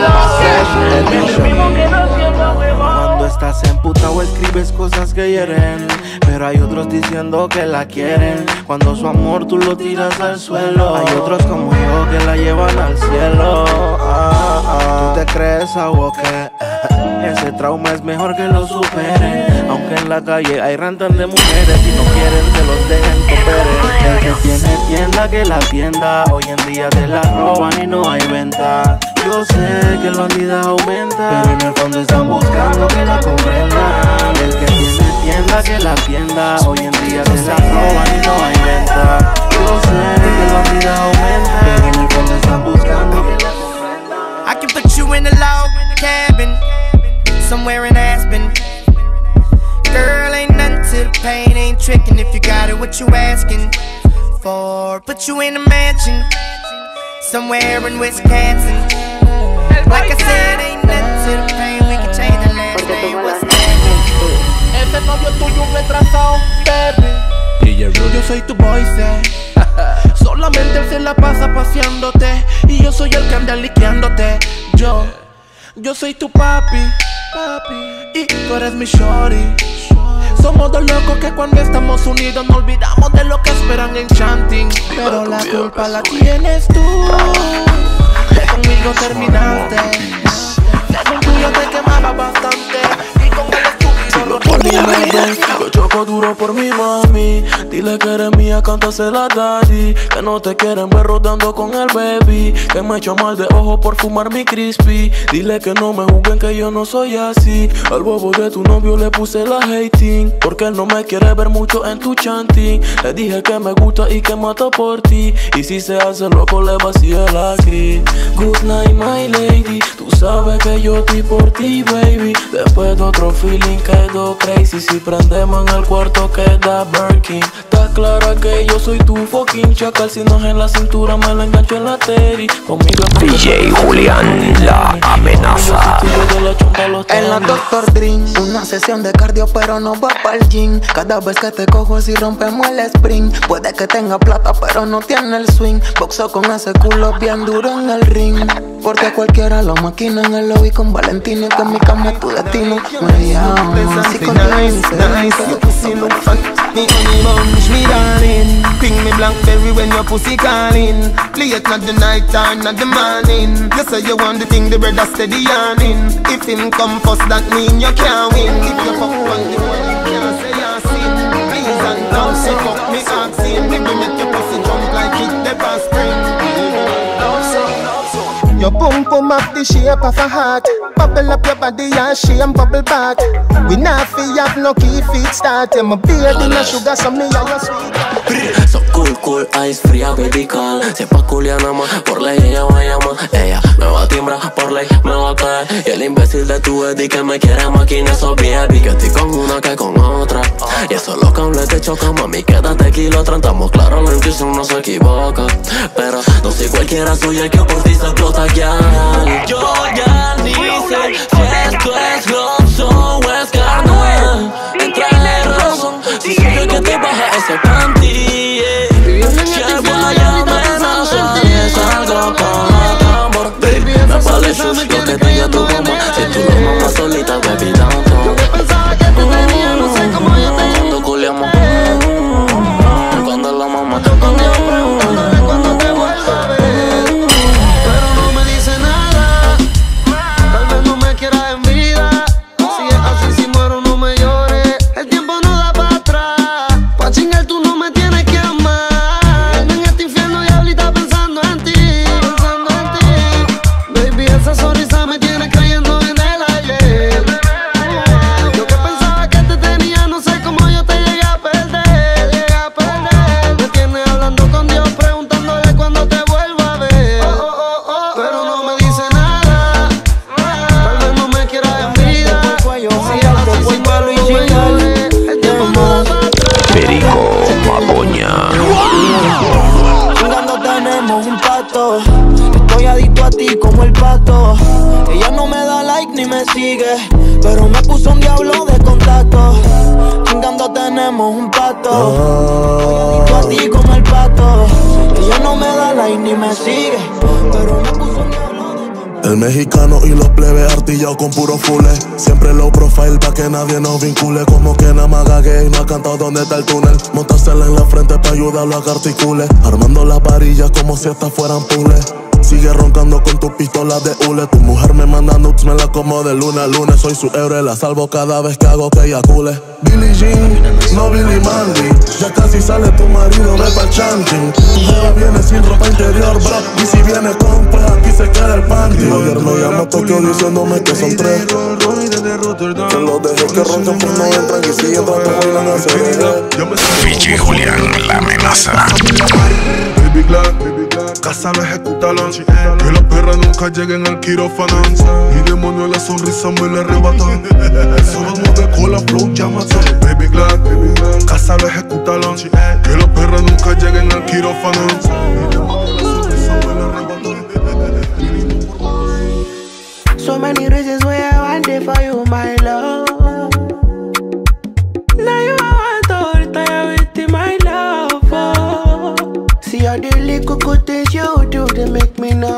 Cuando estás emputado escribes cosas que hieren, pero hay otros diciendo que la quieren. Cuando su amor tú lo tiras al suelo, hay otros como yo que la llevan al cielo. ¿Tú te crees algo que ese trauma es mejor que lo superen? Aunque en la calle hay rantan de mujeres y no quieren que los dejen cooperen. El que tiene tienda que la tienda, hoy en día te la roban y no hay venta. Yo sé que la bandida aumenta, pero en el fondo están buscando que la comprendan. El que tiene tienda que la tienda, hoy en día te la roban y no hay venta. Yo sé que la bandida aumenta, pero en el fondo están buscando que la comprendan. I can put you in a log cabin somewhere in Aspen. Girl, ain't nothing to the pain, ain't tricking if you got it, what you asking for? Put you in a mansion somewhere in Wisconsin. Like I said, ain't nothing to the pain, we can change the last name, what's happening? Ese novio tuyo un retrasado, baby. Yo soy tu boyse. Solamente él se la pasa paseándote y yo soy el que anda liqueándote. Yo soy tu papi, y tú eres mi shorty. Somos dos locos que cuando estamos unidos no olvidamos de lo que esperan en chanting. Pero la culpa la tienes tú, que conmigo terminaste. Con un tuyo te quemaba bastante y con el estúpido lo dime ven. Yo choco duro por mi mami. Dile que eres mía, cántasela daddy. Que no te quieren ver rodando con el baby. Que me echo mal de ojo por fumar mi crispy. Dile que no me juzguen que yo no soy así. Al bobo de tu novio le puse la hating. Porque él no me quiere ver mucho en tu chanting. Le dije que me gusta y que mato por ti. Y si se hace loco le vacíe la cri. Good night my lady. Tú sabes que yo estoy por ti baby. Después de otro feeling quedó crazy. Si prendemos en el cuarto queda Birkin. Está clara que yo soy tu fucking chacal. Si no es en la cintura me la engancho en la teri. Conmigo DJ Julián, la amenaza. En la Dr. Dream, una sesión de cardio pero no va pa'l gym. Cada vez que te cojo si rompemos el sprint. Puede que tenga plata pero no tiene el swing. Boxeo con ese culo bien duro en el ring. Porque cualquiera lo maquina en el lobby con Valentino. Que en mi cama es tu destino. Me llamo así con tu me honey bunch, me darling. Ping me Blackberry when your pussy calling. Play it not the night time, not the morning. You say you want the thing, the brother steady yarning. If him come first, that mean you can't win. If you fuck on the one, you can't say you're sin. Please and don't say fuck me asking. Maybe make your pussy jump like it never spring. Your boom boom up the shape of a heart. Bubble up your body and shame bubble back. We not fi have no key feet start. My baby no sugar so me are your sweet. So cool, ice fría, baby call. Si es pa' culiar nada más, por ley ella va a llamar. Ella me va a timbrar, por ley me va a caer. Y el imbécil de tu Eddie que me quiere maquinar esos baby. Que estoy con una que con otra. Y eso es lo que hablé te choca, mami, quédate kilómetros. Estamos claros, la intuición no se equivoca. Pero no soy cualquiera, soy el que por ti se explota ya. Yo ya ni sé si esto es gozo o es carnal. Entra en razón, si soy el que te baja ese panty. Si algo hay amenaza, es algo con tambor. Baby, me vale sus lo que tenga tu mamá. Si tú lo mamas solita, baby, tanto. Yo que pensaba que te tenía, no sé cómo yo te cuando culiamos, cuando la mamá te conmigo preguntándole cuando te vuelva a ver. Estoy adicto a ti como el pato. Ella no me da like ni me sigue, pero me puso un diablo de contacto. Chingando tenemos un pato. Estoy adicto a ti como el pato. Ella no me da like ni me sigue, pero me puso un diablo de contacto. El mexicano y los plebes artillados con puro fule. Siempre low profile pa' que nadie nos vincule. Como que nada más gagué y no ha cantado dónde está el túnel. Montársela en la frente pa' ayudarlo a que articule. Armando las varillas como si estas fueran puzzles. Sigue roncando con tus pistolas de hule. Tu mujer me manda nudes, me la como de lunes a lunes. Soy su héroe, la salvo cada vez que hago que eyacule. Billie Jean, no Billy Mandy. Ya casi sale tu marido, ve pa'l chanting. Tu jeva viene sin ropa interior, bro. Y si viene con, pues aquí se queda el panty. Ayer me llamó Tokio diciéndome que son tres. Que los dejé que roncan pues no entran. Y si entran te bailan a hacer. DJ Julián, la amenaza. Baby Glock, cásalo, ejecútalo. Que las perras nunca lleguen al quirófano. Mi demonio la sonrisa me la arrebata. Solo mueve cola, flow, llámate. Baby Glock, cásalo, ejecútalo. Que las perras nunca lleguen al quirófano. Mi demonio la sonrisa me la arrebata. So many reasons why I want it for you, my love. Now you want to retire with my love. Oh. See all the little good things you do, they make me no.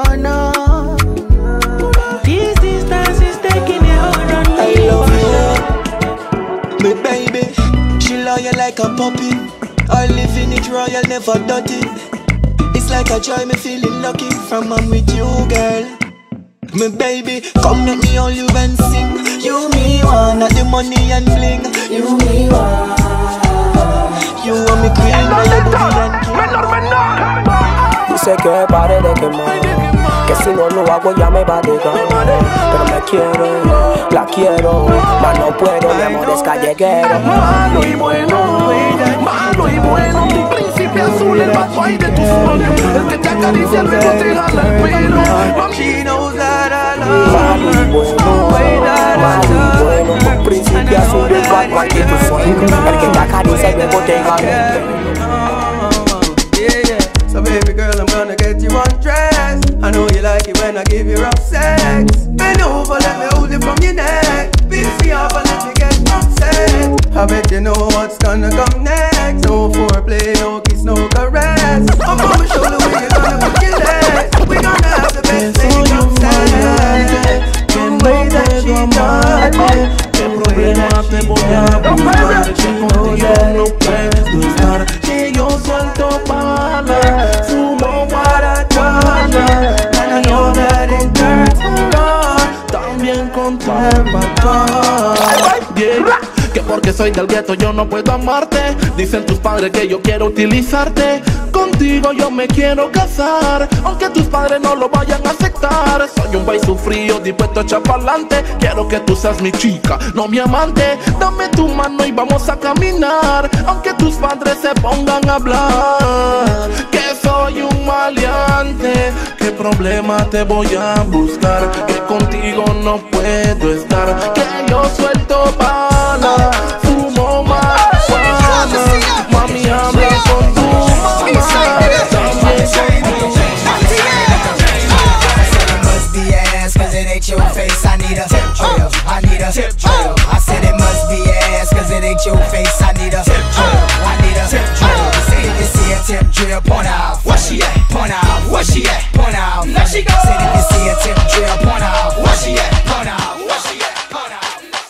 This distance is taking a hold on me. I love you, me baby. She loyal like a puppy. I live in it royal, never dirty. It's like a joy, me feeling lucky from I'm with you, girl. Me baby, come make me all you and sing. You me want, not the money and bling. You me want. You want me queen, now you booty and king. Dice que pare de quemar, que si no lo hago ya me va a dejar. Pero me quiero, la quiero, mas no puedo, mi amor es callejero. Malo y bueno, tu príncipe azul, el bad boy de tus sueños, el que te acaricia luego te jala el pelo. She knows that I love Malo y bueno, tu príncipe azul, el bad boy de tus sueños, el que te acaricia luego te jala el pelo. So baby girl, I'm gonna get you undressed. I know you like it when I give you rough sex. Bend over, let me hold it from your neck. Beat me up and let me get upset. I bet you know what's gonna come next. No foreplay, no kiss, no caress. I'm on my shoulder when you're gonna put your legs. We gonna have the best thing upstairs. The way that she does it. ¿Qué problema te voy a buscar? Si contigo no puedo estar. Si yo suelto bala, fumo guarachana, and I know that it turns on. También conserva que porque soy del gueto yo no puedo amarte. Dicen tus padres que yo quiero utilizarte. Contigo yo me quiero casar, aunque tus padres no lo vayan a aceptar. Soy un país sufrido, dispuesto a echar pa'lante. Quiero que tú seas mi chica, no mi amante. Dame tu mano y vamos a caminar, aunque tus padres se pongan a hablar que soy un maleante. ¿Qué problema te voy a buscar? Que contigo no puedo estar. Que yo suelto bala, fumo marihuana. Mami, habla con tu mamá. Must be ass, cause it ain't your face. I need a tip drill. I need a tip drill. I said it must be ass, cause it ain't your face. I need a tip drill. I need a tip drill. Say if you see a tip drill, point out. Where she at? Point out. Where she at? Point out. There she goes. Say if you see a tip drill, point out. Where she at? Point out. Where she at? Point out.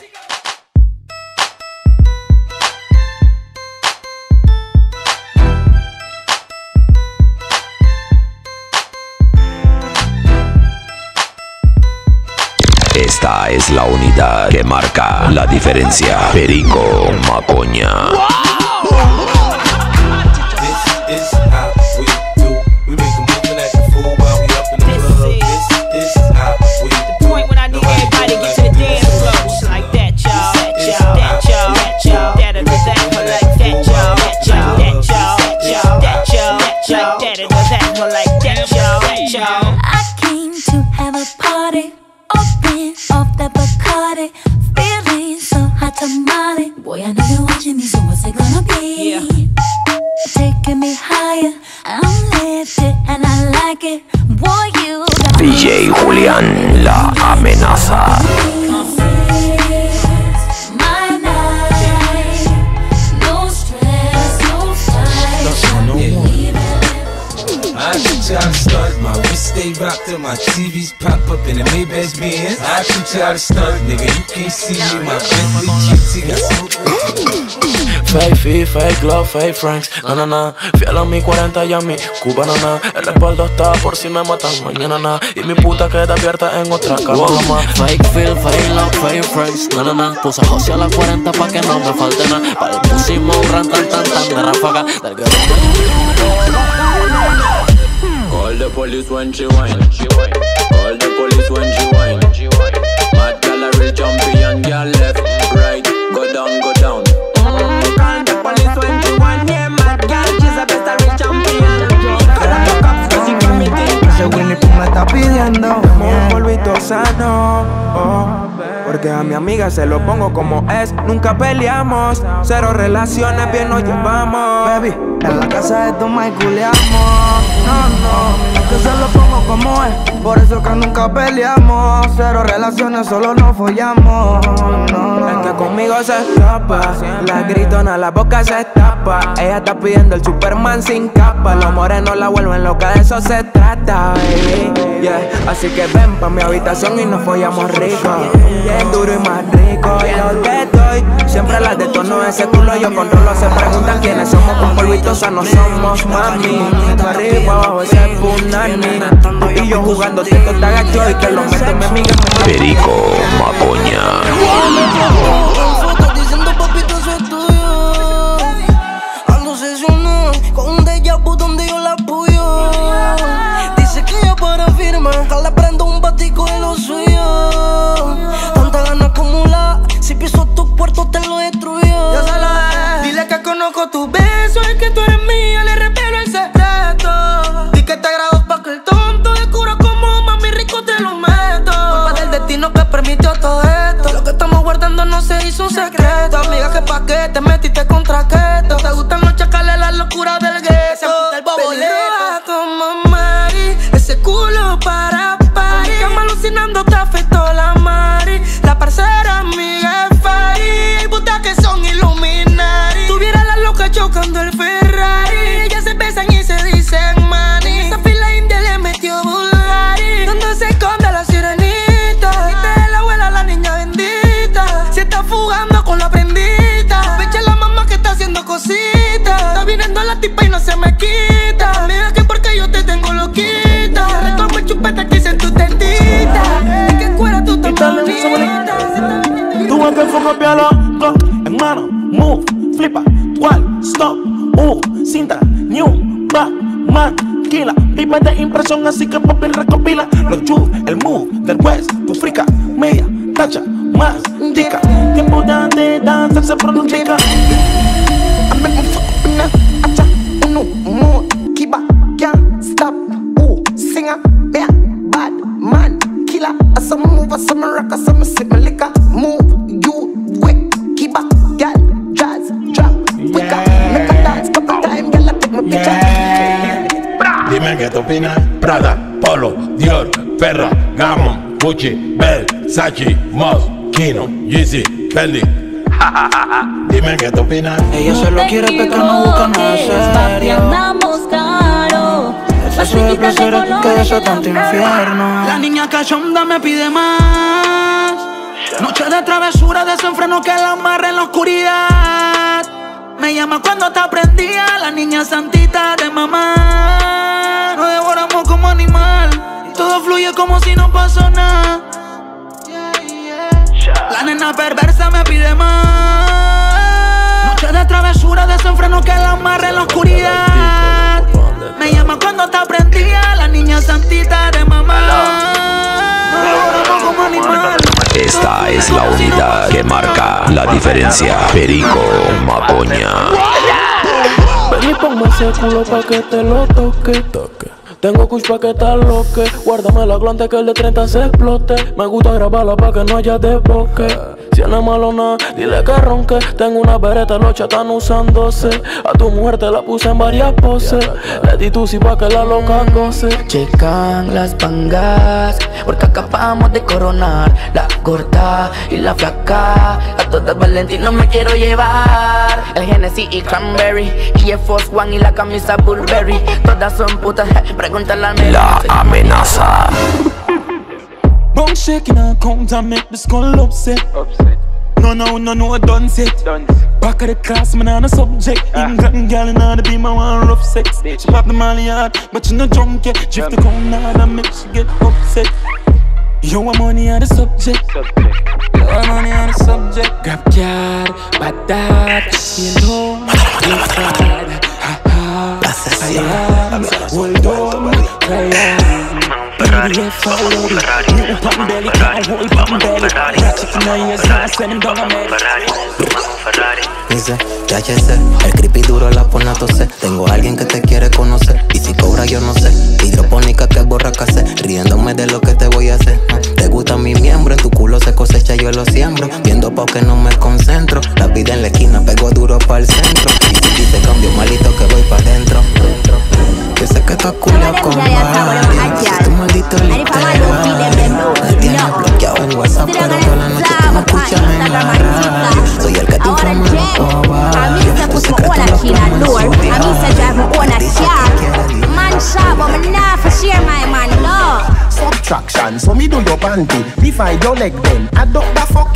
Esta es la unidad que marca la diferencia. Perico Macoña. I came to have a party, open off the Bacardi, feeling so hot tamale. Boy, I know you're watching me, so what's it gonna be? Taking me higher, I'm lifted and I like it. Boy, you got DJ Julián, la amenaza. my night, no stress, no fight. I teach you how to stunt, my wrist stay rocked till my TVs pop up in the Maybach Benz. I teach you how to stunt, nigga, you can't see me, my Bentley GT got smoke. Fake feet, fake glove, fake franks, na. Fiel a mi 40 y a mi cubana, na. El respaldo está por si me matan mañana, na. Y mi puta queda abierta en otra cama, mamá. Fake feel, fake love, fake friends, na. Puse a José a las 40 pa' que no me falte nada. Pa' el pusimos un ran tan de ráfaga del guerrero. Call the police when she whine. Call the police when she whine. Mad gal a real champion, girl left, right, go down, go down. Call the police when she whine. Yeah, mad girl, she's a better real champion. Ese Winnie Pooh me está pidiendo un polvito sano, porque a mi amiga se lo pongo como es. Nunca peleamos, cero relaciones, bien nos llevamos. Baby, en la casa de toma y culeamos. No, que se lo pongo como es. Por eso que nunca peleamos. Cero relaciones, solo nos follamos. No. Es que conmigo se escapa. La gritona, la boca se tapa. Ella está pidiendo el Superman sin capa. Los morenos la vuelven loca, de eso se trata, baby. Yeah. Así que ven pa' mi habitación y nos follamos rico. Bien duro y más rico. Y lo que estoy Siempre las detono, ese culo yo controlo. Se preguntan quiénes somos, con polvitos no somos, mami. Arriba, abajo, ese es punani. Y yo jugando, te agacho y que lo meto en mi amiga. Perico Macoña. Diciendo papito eso es tuyo. Ando obsesionado con un déjà vu donde yo la apoyo. Dice que ella para firmar, le prendo un batico de lo suyo. Tanta gana acumula, si piso tu puerto te lo destruyo. Yo solo dile que conozco tu beso y que tú eres mía, le revelo el secreto. Di que te agrado pa' que el tonto descubra como mami rico te lo meto. Culpa del destino que permitió todo esto. Lo que estamos guardando no se hizo un secreto. Amiga, que pa' qué te metiste contra keto. Te gustan los chacales, la locura del gueto. El boboleto como Mari, ese culo para party. Cama alucinando te afectó la mari. La parcera amiga es Fari. Puta que son Illuminati. Tuviera la loca chocando el Ferrari. Ya se besan y se dicen mani. Esa fila india le metió Bulgari. Donde se esconde la sirenita. Quita de la abuela la niña bendita. Se está fugando con la prendita. Pecha la mamá que está haciendo cositas. Está viniendo la tipa y no se me quita. Mira que porque yo te tengo loquita. Retomo el chupete que hice en tu tentita. Es que cuera tú tan bonita. Tú ves que el fuego pia loco, hermano, move, flipa, cual, stop, cinta, new, back, maquila, pipa de impresión, así que papi recopila los juve, el move del west, tu frica, media, tacha, más, tica, tiempo de danza se pronostica. I'm in my fucking acha, uno, more, kiba, can't stop, singer, bad man, killer, as I move, as I rock, as I sip my liquor, move, you, quick, kiba, girl, jazz, drop, quicker, make a dance, couple time, girl, I take my picture. Dime qué te opinas. Prada, Polo, Dior, Ferra, Gamon, Gucci, Versace, Moschino, Yeezy, Fendi. Dime qué te opinas. Ella solo quiere pecar, no busca nada serio. Andamos caro. Eso de placer que eso tanto infierno. La niña cachonda me pide más. Noche de travesura, desenfreno que la amarre en la oscuridad. Me llama cuando está prendida, la niña santita de mamá. Nos devoramos como animal, todo fluye como si no pasó nada. La nena perversa me pide más. Noche de travesura, desenfreno que la amarre en la oscuridad. Me llama cuando está prendida, la niña santita de mamá. Nos devoramos como animal. Esta es la unidad que marca la diferencia. Perico Macoña. Ven y ponme ese culo pa' que te lo toque. Tengo kush pa' que te aloque. Guárdame la glande que el de 30 se explote. Me gusta grabarla pa' que no haya desbloque. Si no es malo nada, dile que ronque. Tengo una bereta, los chats están usándose. A tu mujer te la puse en varias poses. Le di tu si pa' que la loca goce. Checan las pangas, porque acabamos de coronar la gorda y la flaca. A todas Valentino me quiero llevar. El Genesis y Cranberry, y el Force One y la camisa Burberry. Todas son putas, pregúntale a mí. La amenaza. Bone shaking and count and make the skull upset. No, done set. Back of the class, man, on a subject. England gal in the beam, I want rough sex. She pop the molly hard, but she no drunk yet. Drift the cone hard and make she get upset. Yo, I'm money on the subject. I'm money on the subject. Grab car, bad dad, you know, inside. Ha ha, I am, hold on, cry on. PDF already, new pump belly, can't hold pump belly. Ratchet for 9 years now, send him down a man. Dice, THC, el creepy duro la pone a toser. Tengo a alguien que te quiere conocer, y si cobra yo no sé. Hidropónica que borra casé, riéndome de lo que te voy a hacer. Te gusta mi miembro, en tu culo se cosecha, yo lo siembro. Viendo pa' que no me concentro, la vida en la esquina, pego duro pa' el centro. Y si dice cambio malito que voy pa' dentro. Yo sé que estás culo con tu maldito litero. Me tienes bloqueado en WhatsApp, pero toda la noche tú me escuchas en la radio. Soy el que te informa en I mean, I put my own China door. I mean, I drive my own car. Man shop, but me not for share my man, no. Subtraction, so me do your panty. Me find your leg then, I don't the fuck ya.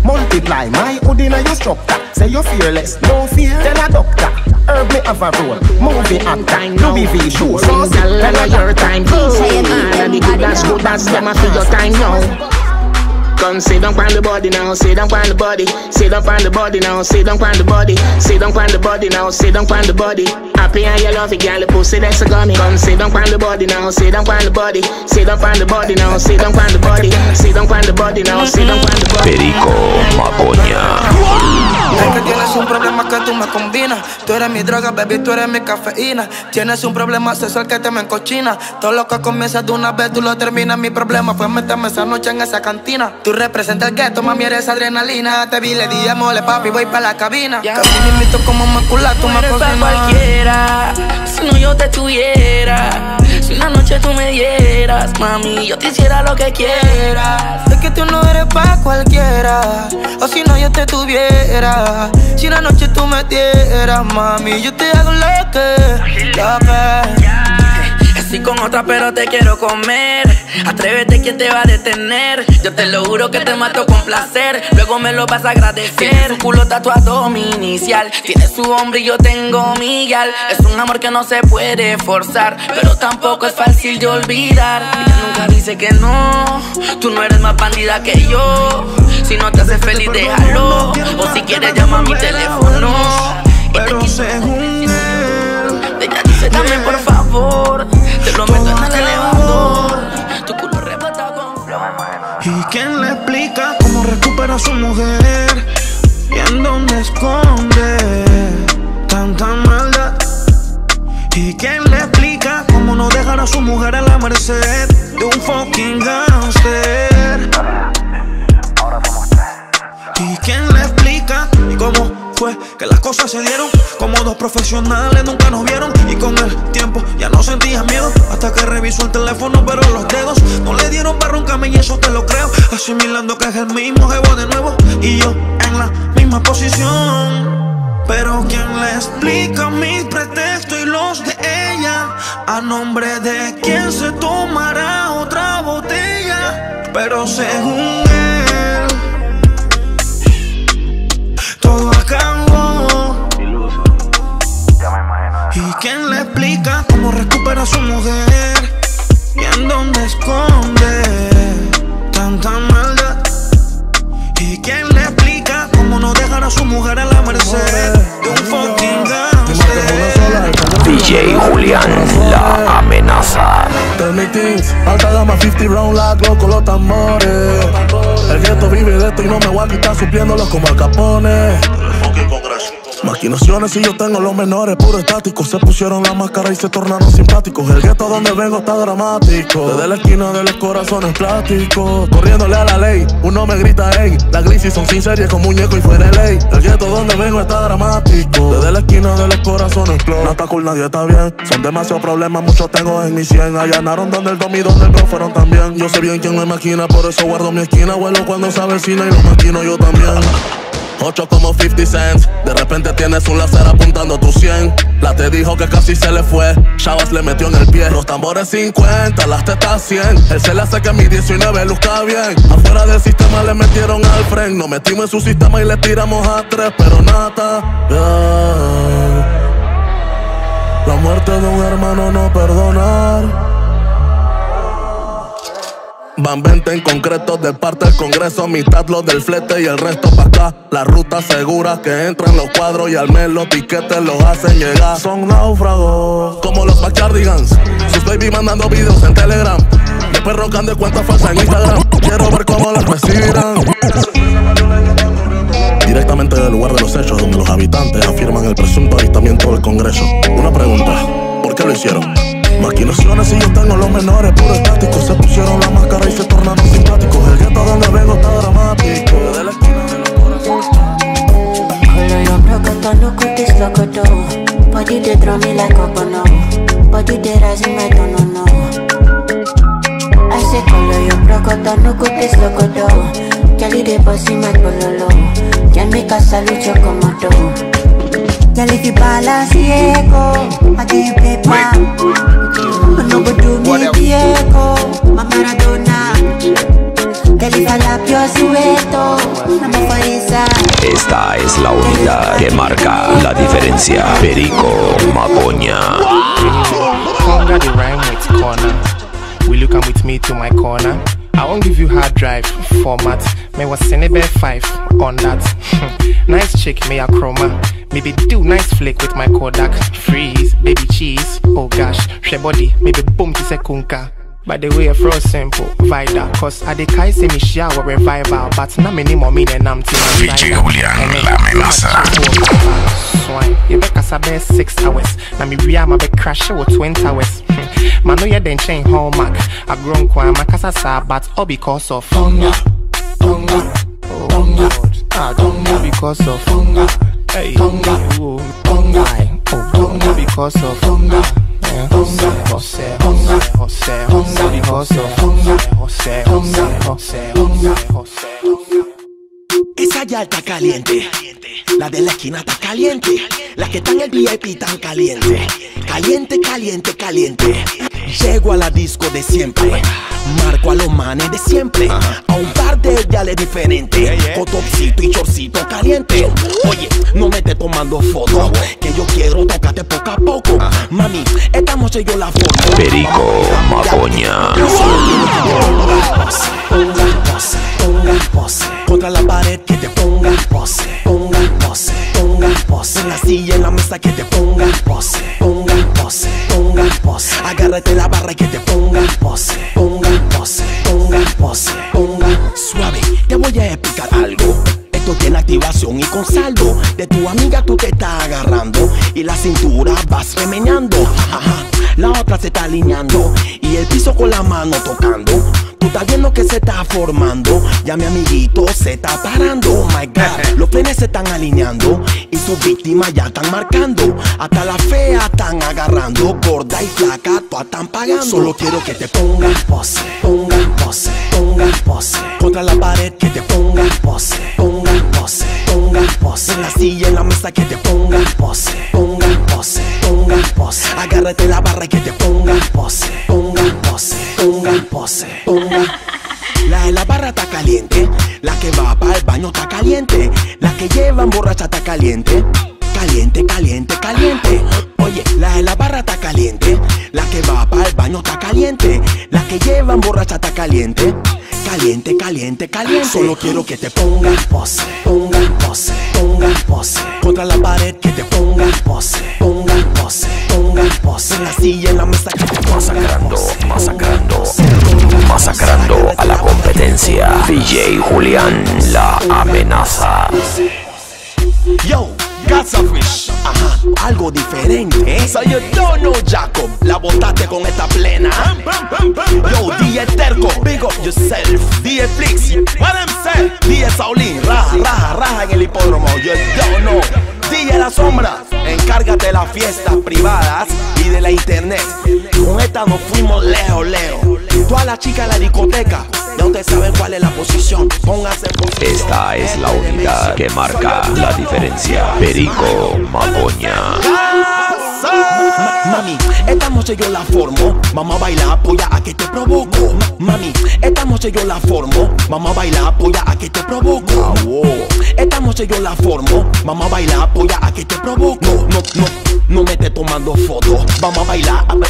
Multiply my hood in your structure. Say you're fearless, no fear. Tell a doctor. Herb me have a role. Movie actor. You be visual. So tell your time. Say it and the good as them for your time now. Come sit down on the body now, sit down on the body, sit down on the body now, sit down on the body, sit down on the body now, sit down on the body. Happy and you love it, girl, the pussy that's a gummy. Come sit down on the body now, sit down on the body, sit down on the body now, sit down on the body, sit down on the body now, sit down on the body. Perico Macoña. Es que tienes un problema que tú me combinas. Tú eres mi droga, baby, tú eres mi cafeína. Tienes un problema sexual que te me encochina. Todo lo que comienza de una vez tú lo terminas. Mi problema fue meterme esa noche en esa cantina. Tú representas el gueto, mami, eres adrenalina. Te vi, le di mole, papi, voy pa' la cabina. Casi me invito como macula, tú me cocinas. Cualquiera, si no yo te tuviera. Si una noche tú me dieras, mami, yo te hiciera lo que quieras. Es que tú no eres pa' cualquiera. O si no yo te tuviera. Si una noche tú me dieras, mami, yo te hago lo que. Estoy con otra pero te quiero comer. Atrévete, ¿quién te va a detener? Yo te lo juro que te mato con placer. Luego me lo vas a agradecer. Su culo tatuado mi inicial. Tiene su hombre y yo tengo mi gal. Es un amor que no se puede forzar, pero tampoco es fácil de olvidar. Ella nunca dice que no. Tú no eres más bandida que yo. Si no te hace feliz, déjalo. O si quieres, llama a mi teléfono. Pero según él, ella dice también, por favor. Te lo meto en el elevador. Tu culo rebota con flow. ¿Y quién le explica cómo recupera a su mujer? ¿Y en dónde esconde tanta maldad? ¿Y quién le explica cómo no dejar a su mujer a la merced de un fucking gangster? ¿Y quién le explica y cómo fue que las cosas se dieron? Como dos profesionales nunca nos vieron y con el tiempo ya no sentías miedo. Hasta que revisó el teléfono pero los dedos no le dieron para roncarme y eso te lo creo. Asimilando que es el mismo jevo de nuevo y yo en la misma posición. Pero ¿quién le explica mis pretextos y los de ella? ¿A nombre de quién se tomará otra botella? Pero según él todo acabó. ¿Y quién le explica cómo recupera a su mujer? ¿Y en dónde esconde tanta maldad? ¿Y quién le explica cómo no dejar a su mujer a la merced de un fucking gangster? DJ Julián, la amenaza. Tell me things, alta gama 50 round la Glock con los tambores. El gueto vive de esto y no me voy a quitar supliéndolos como Al Capone. Maquinaciones y yo tengo los menores, puro estáticos. Se pusieron la máscara y se tornaron simpáticos. El gueto donde vengo está dramático. Desde la esquina de los corazones plásticos, corriéndole a la ley, uno me grita ey. La grises son sin serie con muñeco y fuera de ley. El gueto donde vengo está dramático. Desde la esquina de los corazones close. No está cool, nadie está bien. Son demasiados problemas, muchos tengo en mi 100. Allanaron donde el domi, donde el bro fueron también. Yo sé bien quién me maquina, por eso guardo mi esquina. Vuelo cuando se avecina y lo maquino yo también. 8 como 50 cents. De repente tienes un láser apuntando tu 100. La te dijo que casi se le fue. Chavas le metió en el pie. Los tambores 50, las tetas 100. Él se le hace que mi 19 luzca bien. Afuera del sistema le metieron al fren. Nos metimos en su sistema y le tiramos a 3. Pero nada, la muerte de un hermano no perdonar. Van 20 en concreto de parte del Congreso, mitad los del flete y el resto pa' acá. La ruta segura que entran los cuadros y al menos los piquetes los hacen llegar. Son náufragos, como los Backyardigans. Sus baby mandando videos en Telegram. Después roncan de cuentas falsas en Instagram. Quiero ver cómo las recibirán. Directamente del lugar de los hechos, donde los habitantes afirman el presunto avistamiento del Congreso. Una pregunta, ¿por qué lo hicieron? Maquinaciones y yo tengo los menores, puro estáticos. Se pusieron la máscara y se tornaron simpáticos. El gueto donde vengo está dramático. Desde la esquina de los corazones. Color your broke out, look at this loco. Body they draw me like a bono. Body they rising like no no. I say color your broke out, look at this loco. Girl they bossy my pololo. Girl make a salute your commando. Girl if you balance ciego, I give you paper. No go do me Diego, my Maradona. Girl if I lap your sueto, I'm a Esta es la unidad que marca la diferencia. Perico Macoña. Conga the rhyme with corner. Will you come with me to my corner? I won't give you hard drive format. Me was Senebe 5 on that. Nice chick, me a chroma. Maybe do nice flick with my Kodak. Freeze, baby cheese. Oh gosh, she body. Maybe boom to se kunka. By the way, for simple, Vida. Cause I the kai say me shower revival. But na many more mean and I'm DJ Julian, la amenaza. Swine, you be kasabe 6 hours. Na me ma be crash with 20 hours. Man, no, you then chain hallmark. I grown kwa makasasa, but all because of Tonga. Ah, Tonga because of Tonga. Hey, Tonga. Oh, Tonga because of Tonga. Tonga because of Tonga. Esa ya está caliente. La de la esquina está caliente. La que está en el VIP tan caliente. Caliente, caliente, caliente. Llego a la disco de siempre. Marco a los manes de siempre. A un par de gales diferentes. Con topcito y chorcito caliente. Oye, no me estés tomando fotos. Que yo quiero tocarte poco a poco. Mami, esta noche yo la formo. Perico Macoña. Pose. Contra la pared que te ponga pose. Pose. En la silla, en la mesa que te ponga pose. Pose. Agárrate la barra y que te ponga pose. Suave, te voy a explicar algo. Esto tiene activación y con saldo. De tu amiga tú te estás agarrando y la cintura vas remeñando. Ajá, la otra se está alineando y el piso con la mano tocando. Tú estás viendo que se está formando. Ya mi amiguito se está parando. Oh my God, los frenes se están alineando y sus víctimas ya están marcando. Hasta la fea están agarrando. Gorda y flaca, todas están pagando. Solo quiero que te ponga pose. Contra la pared que te ponga pose. En la silla, en la mesa que te ponga pose. Agárrate la barra y que te ponga pose. La de la barra está caliente. La que va para el baño está caliente. La que lleva borracha está caliente. Caliente. Oye, la de la barra está caliente. La que va para el baño está caliente. La que lleva borracha está caliente. Caliente. Solo quiero que te ponga pose. Contra la pared que te ponga pose. En la silla, en la mesa que te ponga Masacrando a la competencia. DJ Julián, la amenaza. Yo, Catfish, ajá, algo diferente. So you don't know Jacob, la botaste con esta plena. Yo, DJ Terco, big up yourself. DJ Flix, what I'm saying. DJ Saulín, raja en el hipódromo. You don't know. DJ La Sombra, encárgate de las fiestas privadas y de la internet. Con esta nos fuimos lejos. Todas las chicas de la discoteca, ya ustedes saben cuál es la posición. Pónganse en posición. Esta es la unidad que marca la diferencia. Perico Macoña. Mami, esta noche yo la formo. Vamos a bailar, apoya a que te provoco. Mami, esta noche yo la formo. Vamos a bailar, apoya a que te provoco. Esta noche yo la formo. Vamos a bailar, apoya a que te provoco. No me estés tomando fotos. Vamos a bailar,